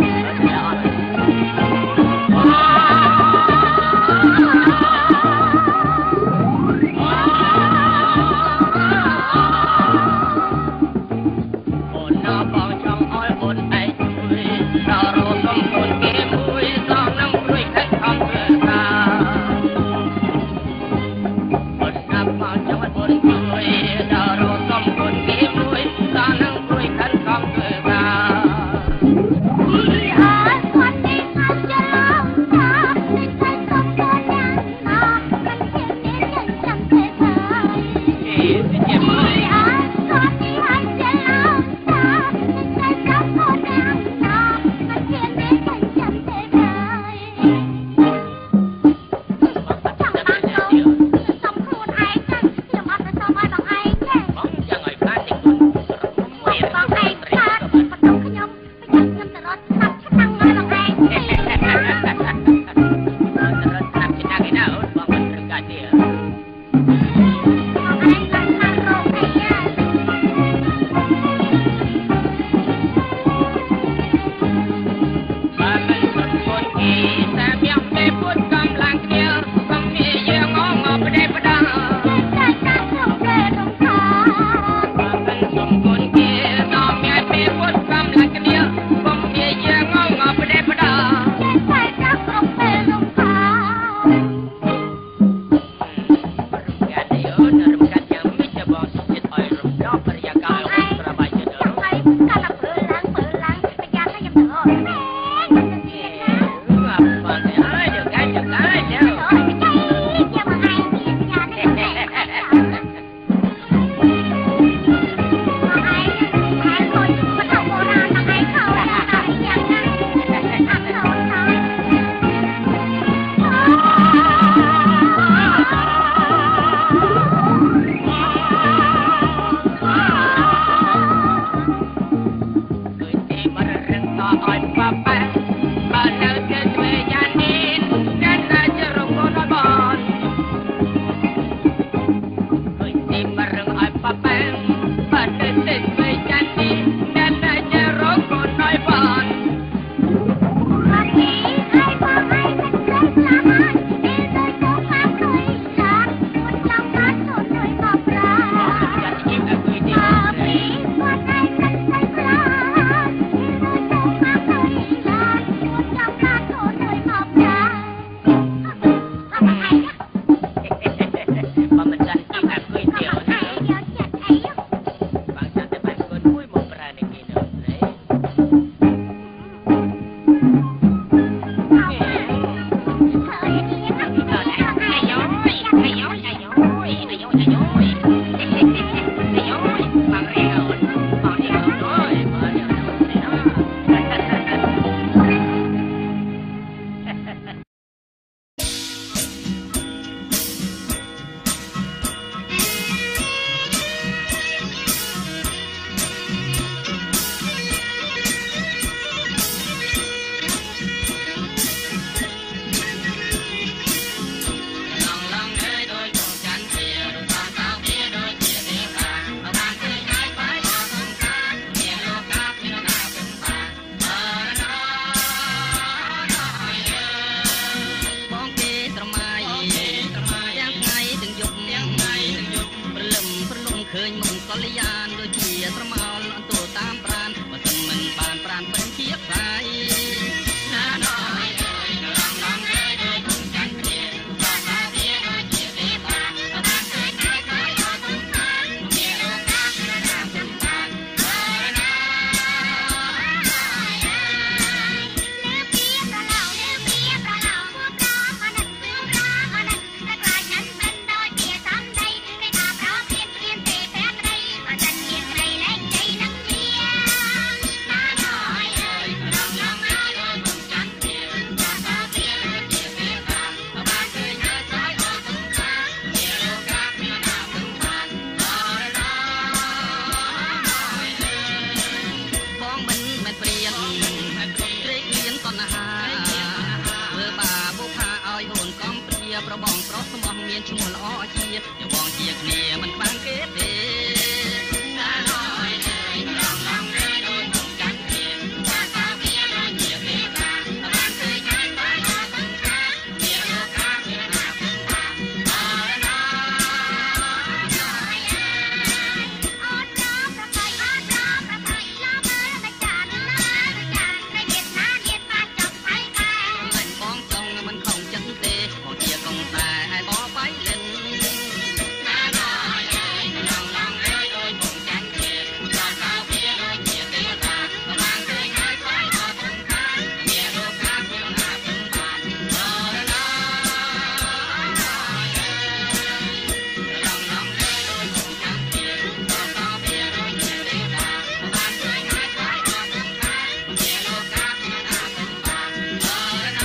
Ôn nó bong trong oi ôn ai chui Đào rô công ôn kia mùi Sao nâng cùi khách không cửa ta Ôn nó bong trong oi ôn chui Đào rô công ôn kia mùi Sao nâng cùi khách không cửa ta Đi ơi Con đi học cho lòng ta Đi thấy không có nhắn ta Cần thiếu niên nhận chẳng thể thời Chị sẽ chém Đi ơi Con đi học cho lòng ta Đi thấy không có nhắn ta Cần thiếu niên nhận chẳng thể thời Chẳng ăn đâu Xong khuôn ai chân Nhầm ăn rồi sao mai bằng ai nhé Bóng chẳng ai phát tình quân Mùi Bằng ai ta Bắt đầu cái nhông Phải nhầm nhầm từ đó Sắp chắc năng ai bằng ai Terus nak kita kena bangun bergadir. Bằng ai cần năng rộng này nha Baman pun kita yang bebut kamlang dia, kami yang ngong pedai pedang. Hãy subscribe cho kênh Ghiền Mì Gõ Baman pun kita yang bebut kamlang dia, kami yang ngong pedai pedang. Để không bỏ lỡ những video hấp dẫn មានឈ្មោះល្អជាយកបងជាគ្នាមិនបានគេទេណាណយអើយឡងឡងអើយដូចមកចាន់គ្នាថាថាវាដូចជាទេតាបានឃើញហើយបានអត់ទាំងខាមានលោកកាមានណាទាំងតាអរណាអូនចោលប្របីអូនចោលប្របីឡងមើលតែចានណាចានតែមានណាមានបានចង់ហើយតែមិនបងចង់មិនខំចិត្តទេបងជាកុំតែឲ្យបបៃលិនណាណយអើយឡងឡងអើយដូចមកចាន់គ្នាថាថាវាដូចជាទេតាបានឃើញហើយបានអត់ទាំងខាមានលោកកាមានណាទាំងតាអរណាឡងឡងអើយដូចមកចាន់គ្នាថាថាវាដូចជាទេតាបានឃើញហើយបានអត់ទាំងខាមានលោកកាមានណាទាំងតាអរណា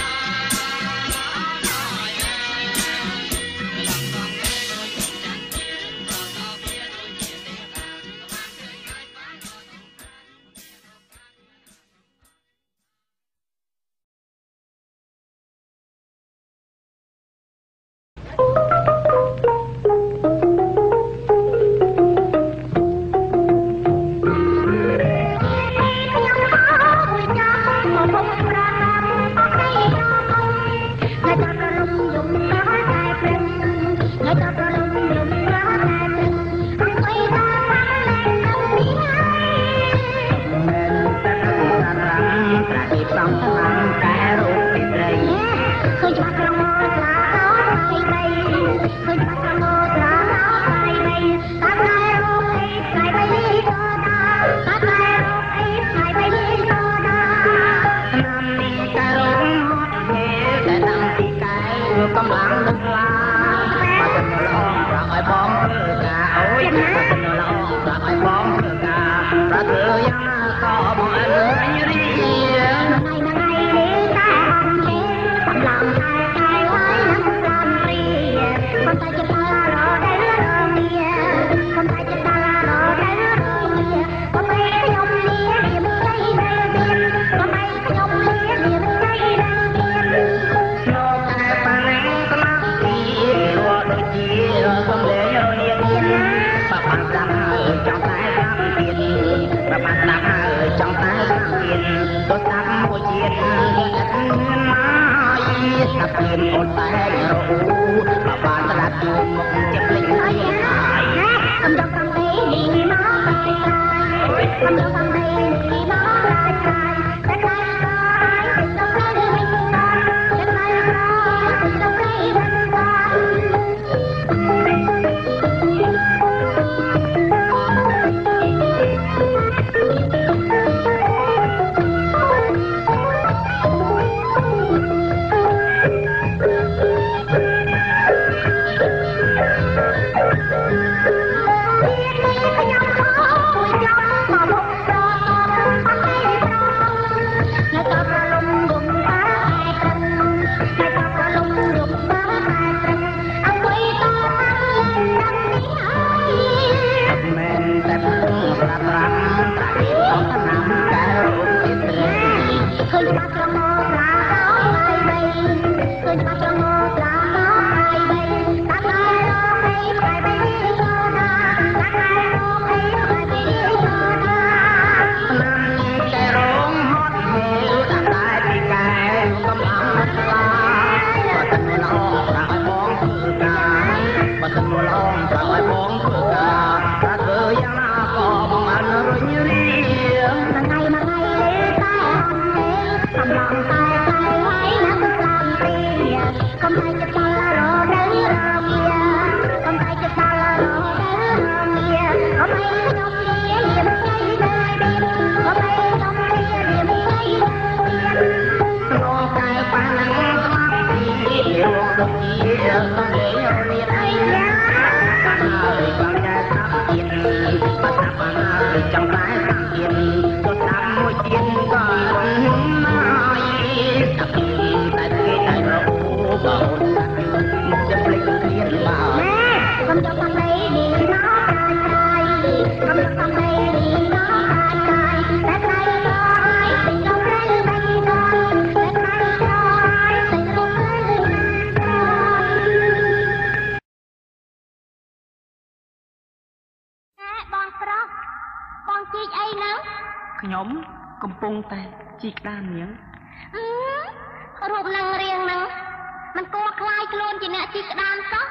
កំឡងនឹងឡាបើទៅឡងប្រឲ្យបងធ្វើការអូយបើទៅឡងប្រឲ្យបងធ្វើការប្រធ្វើយ៉ាងណាក៏បងអើយរីថ្ងៃថ្ងៃនេះតែអត់ទេកំឡងតែតែហើយនឹងតាមរីមិនតែចិត្តឡារដែលរមាមិនតែចិត្តឡារដែលរមាបើពេលខ្ញុំលារៀមใจដែលមានបើពេលខ្ញុំលារៀមใจដែលមានលោកតែប៉ានេះកំឡងទីរត់ដូចជាសំលេងរនាទៀតបើបានស្ដាប់ហើយចង់តែស្ដាប់ទៀតបើបានស្ដាប់ហើយចង់តែស្ដាប់ទៀតទៅស្ដាប់មួយទៀតមានមកស្ដាប់ទៀតអូនតែរហូតបើបានស្ដាប់ជួបមុខចិត្តលេងហើយកំដងកំដេនេះមកតែក្រោយកំដងកំដេនេះមកតែក្រោយតែក្រោយទៅទៅទៅវិញដល់តែក្រោយទៅទៅវិញចង់តែសាំទៀតទៅតាមមួយទៀតក៏មិនណាយជីកអីហ្នឹងខ្ញុំកំពុងតែជីកដាននាងរូបនឹងរៀងហ្នឹងมันគួរខ្លាយខ្លួនជាអ្នកជីកក្ដានសោះ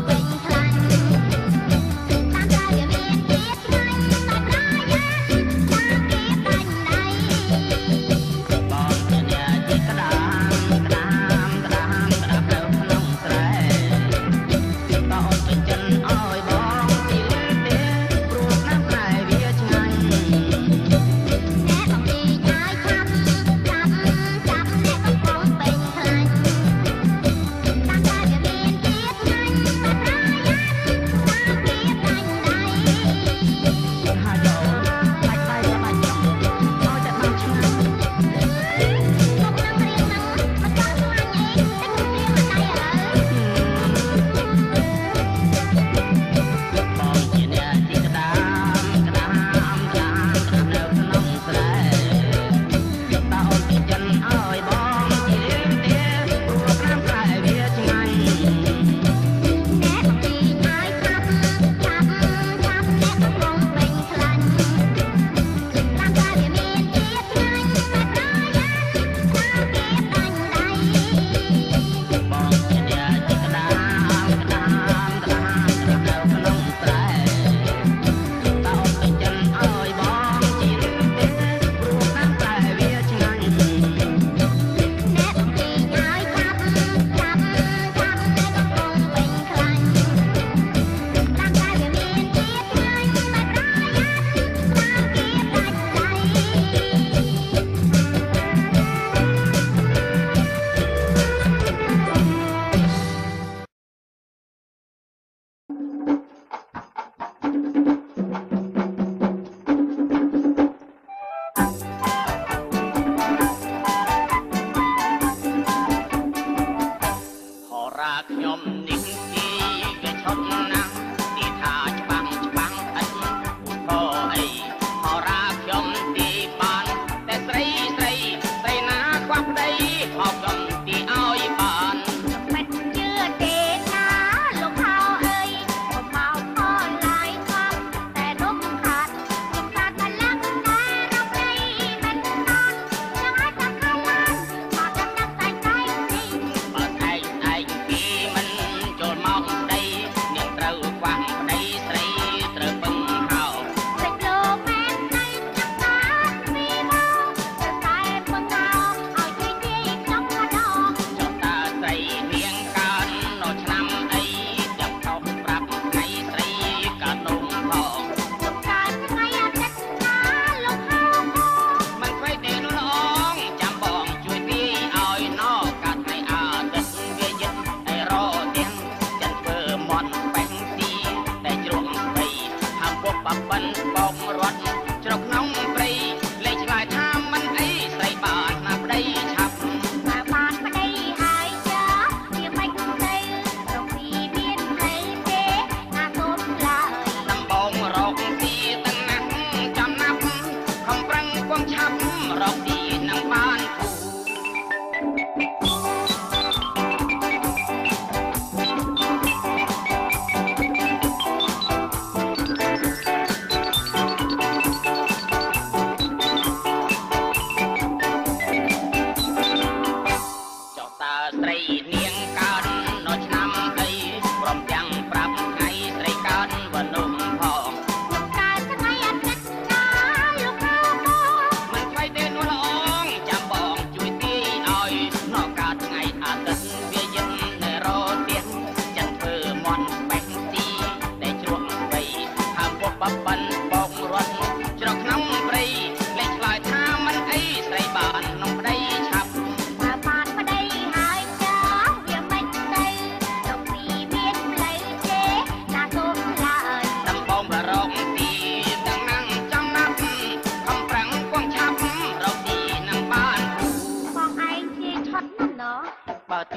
ក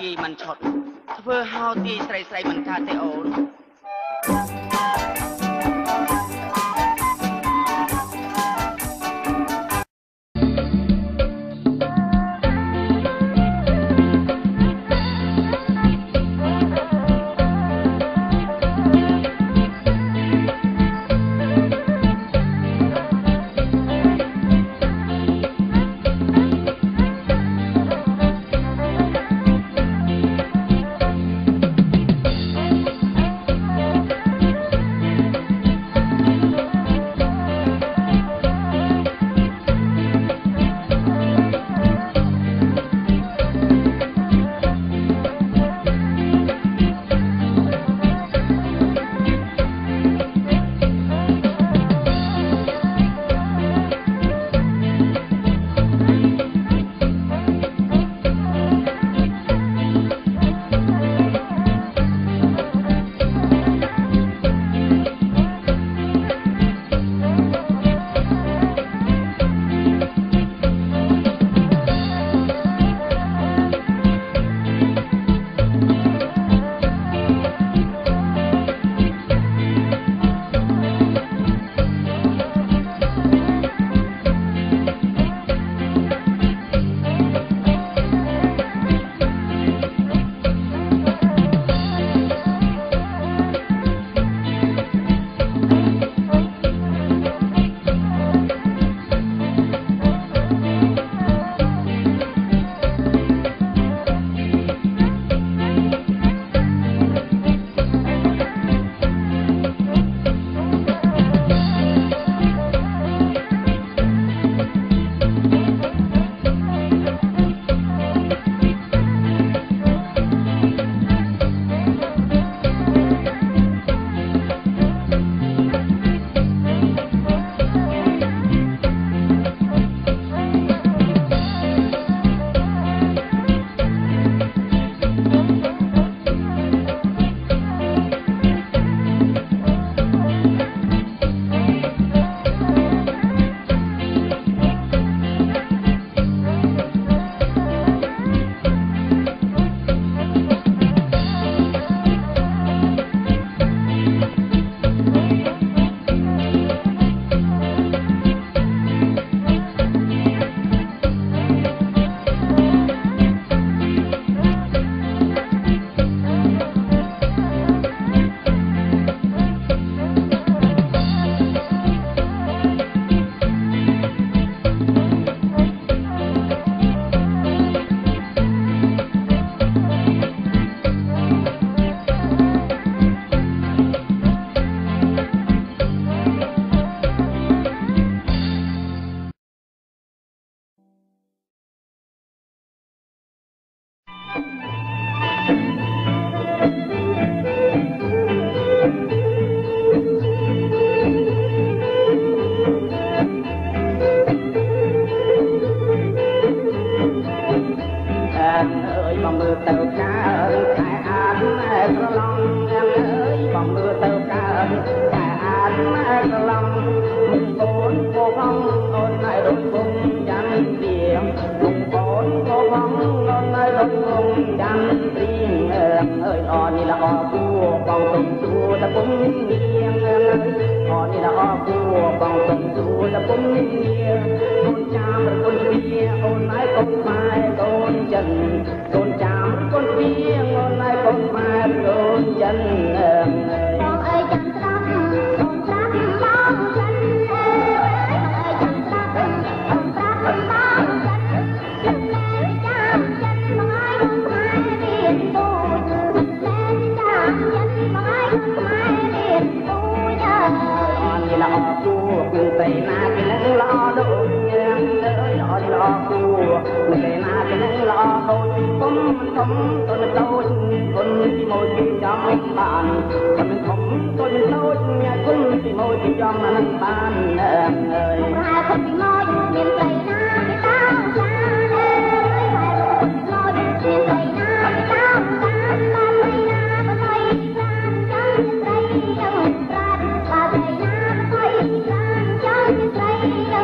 ទាយមិនឆុតធ្វើហោទាយស្រីស្រីមិនកើតទេអូន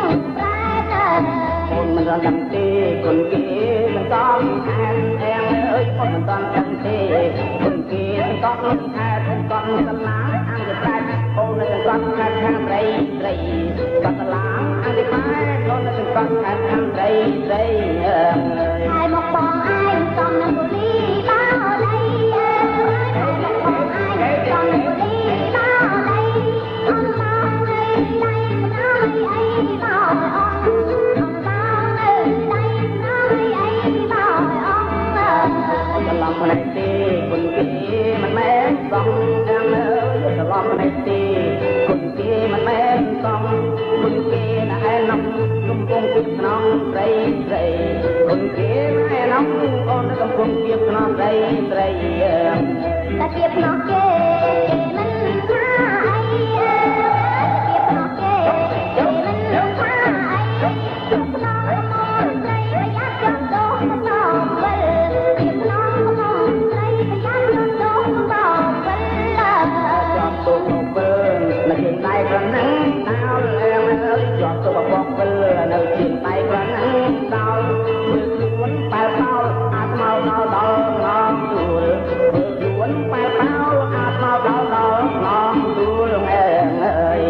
คนมันรันตีคนเก๋มันต้องแทนแทงเอ้យពុំមិនតាន់ដឹងទេគុំគេកក់លំខែកក់កលាអង្គប្រាច់អូននៅកក់ខែខាងត្រីត្រីកក់កលាអង្គទីម៉ែអូននៅកក់ខែខាងត្រីត្រីអើយហើយមកបងឯងសំនៅបុរីបាដៃអើយហើយមកបងឯងសំនៅបុរីបាដៃអនបងអើយដៃណៃអីបោអនអនបងអើយដៃណៃអីបោអនច្រឡំផ្នែកទេគុណគេមិនមែនសំយ៉ាងអើយច្រឡំផ្នែកទេគុណគេមិនមែនសំគុណគេណែនាំកំពុងពីក្នុងត្រីត្រីគុណគេណែនាំអូនកំពុងពីក្នុងត្រីត្រីតែពីក្នុងគេមិនថាអីពីក្នុងគេមិនថាអីក្នុងមកត្រីប្រយ័ត្នចំដោះមកវិលពីក្នុងមកត្រីប្រយ័ត្នចំដោះមកវិលចំដោះមកវិលនៅជាដៃប្រណឹងដោលអើយជាប់ទៅបបវិលនៅជាដៃប្រណឹងដោលមើលខ្លួនបែបដោលអាចមកដល់ដល់ងំទួលមើលខ្លួនបែបដោលអាចមកដល់ដល់ងំទួលអើយ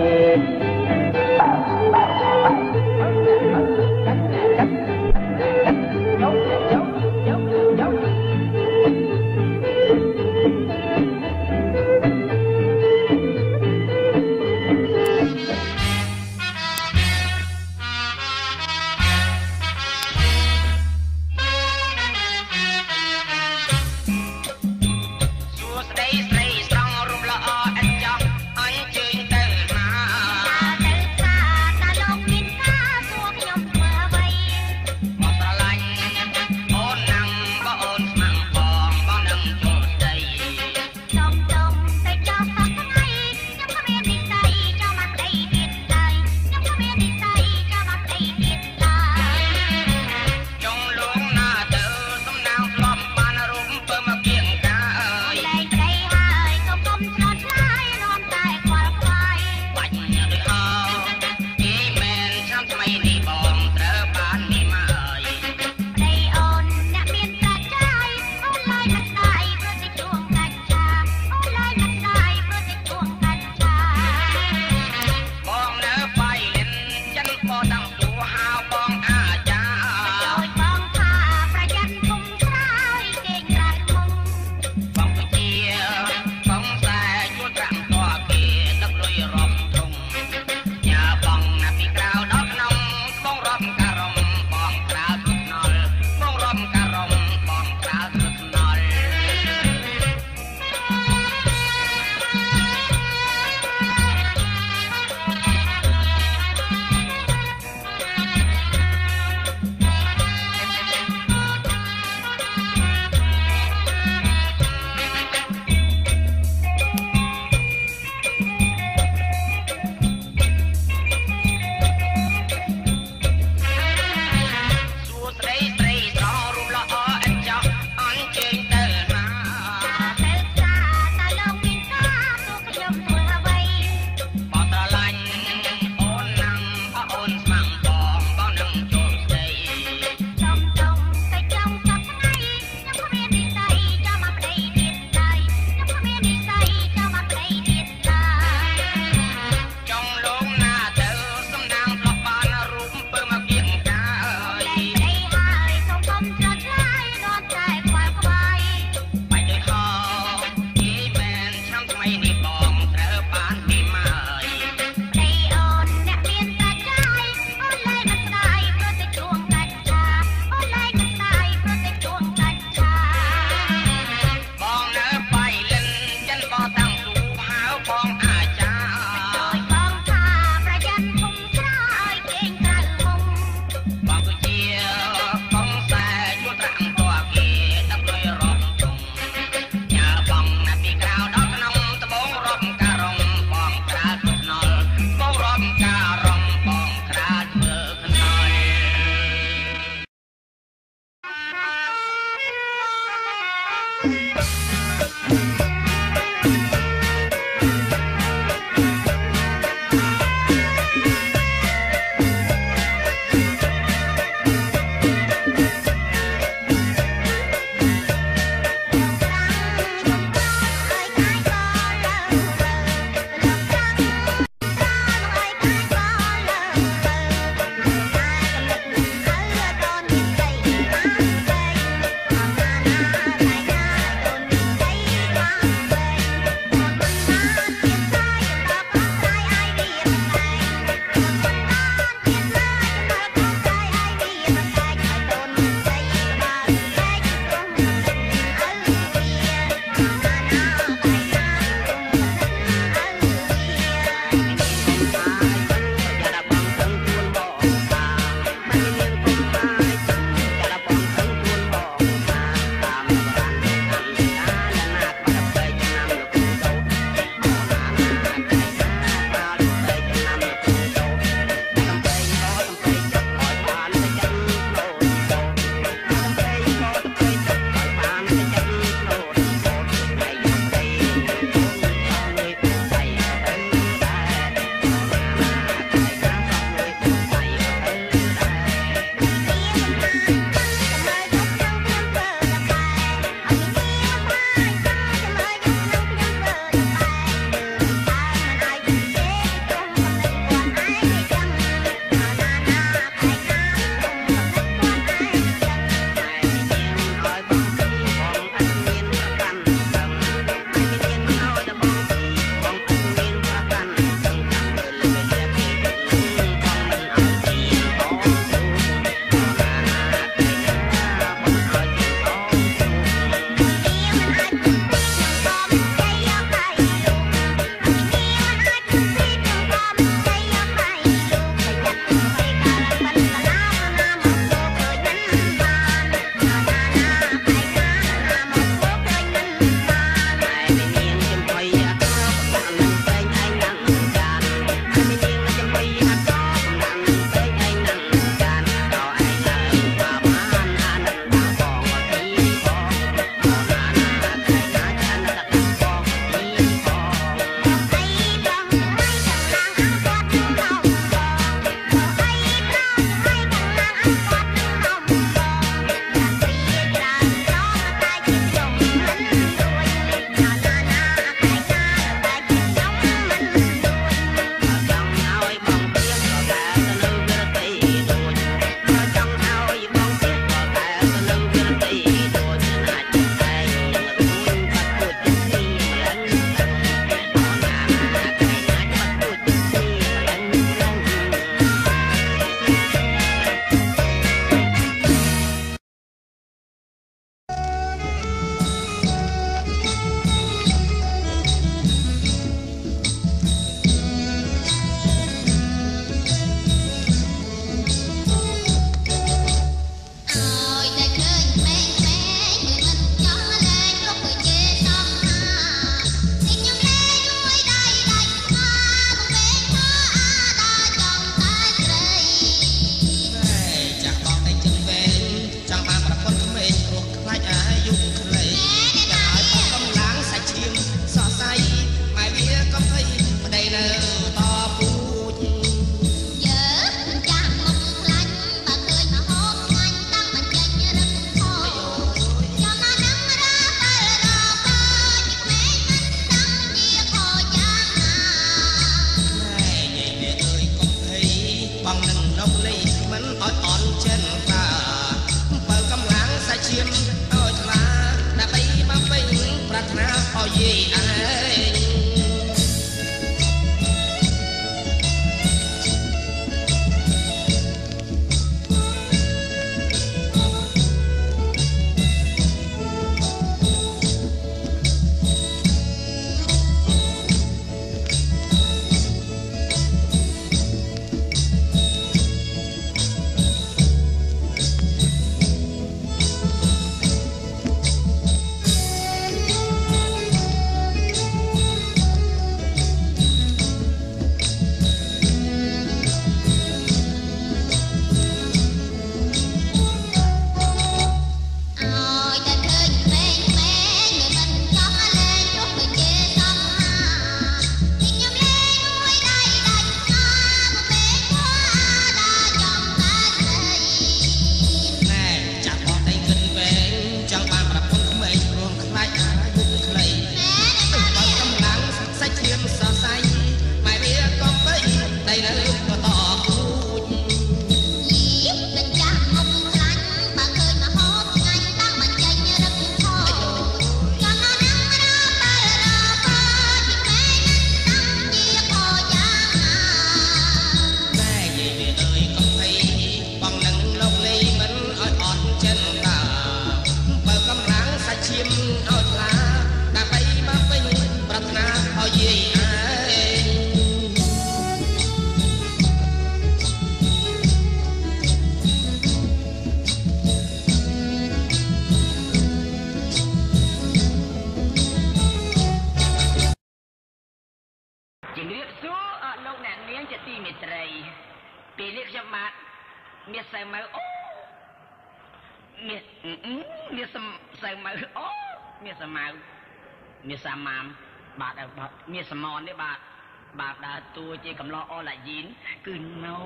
ជំរាបសួរអស់លោកអ្នកនាងជាទីមេត្រីពេលនេះខ្ញុំបាទមានសៅម៉ៅអូមានមានសៅម៉ៅអូមានសៅម៉ៅមានសាម៉ាមបាទមានសមននេះបាទបាទដើរតួជាកំឡោះអឡាយីនគឺណូ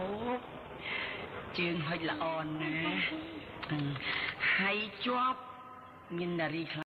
ជើងហុចល្អណាស់ហើយជាប់មាននារីខ្ល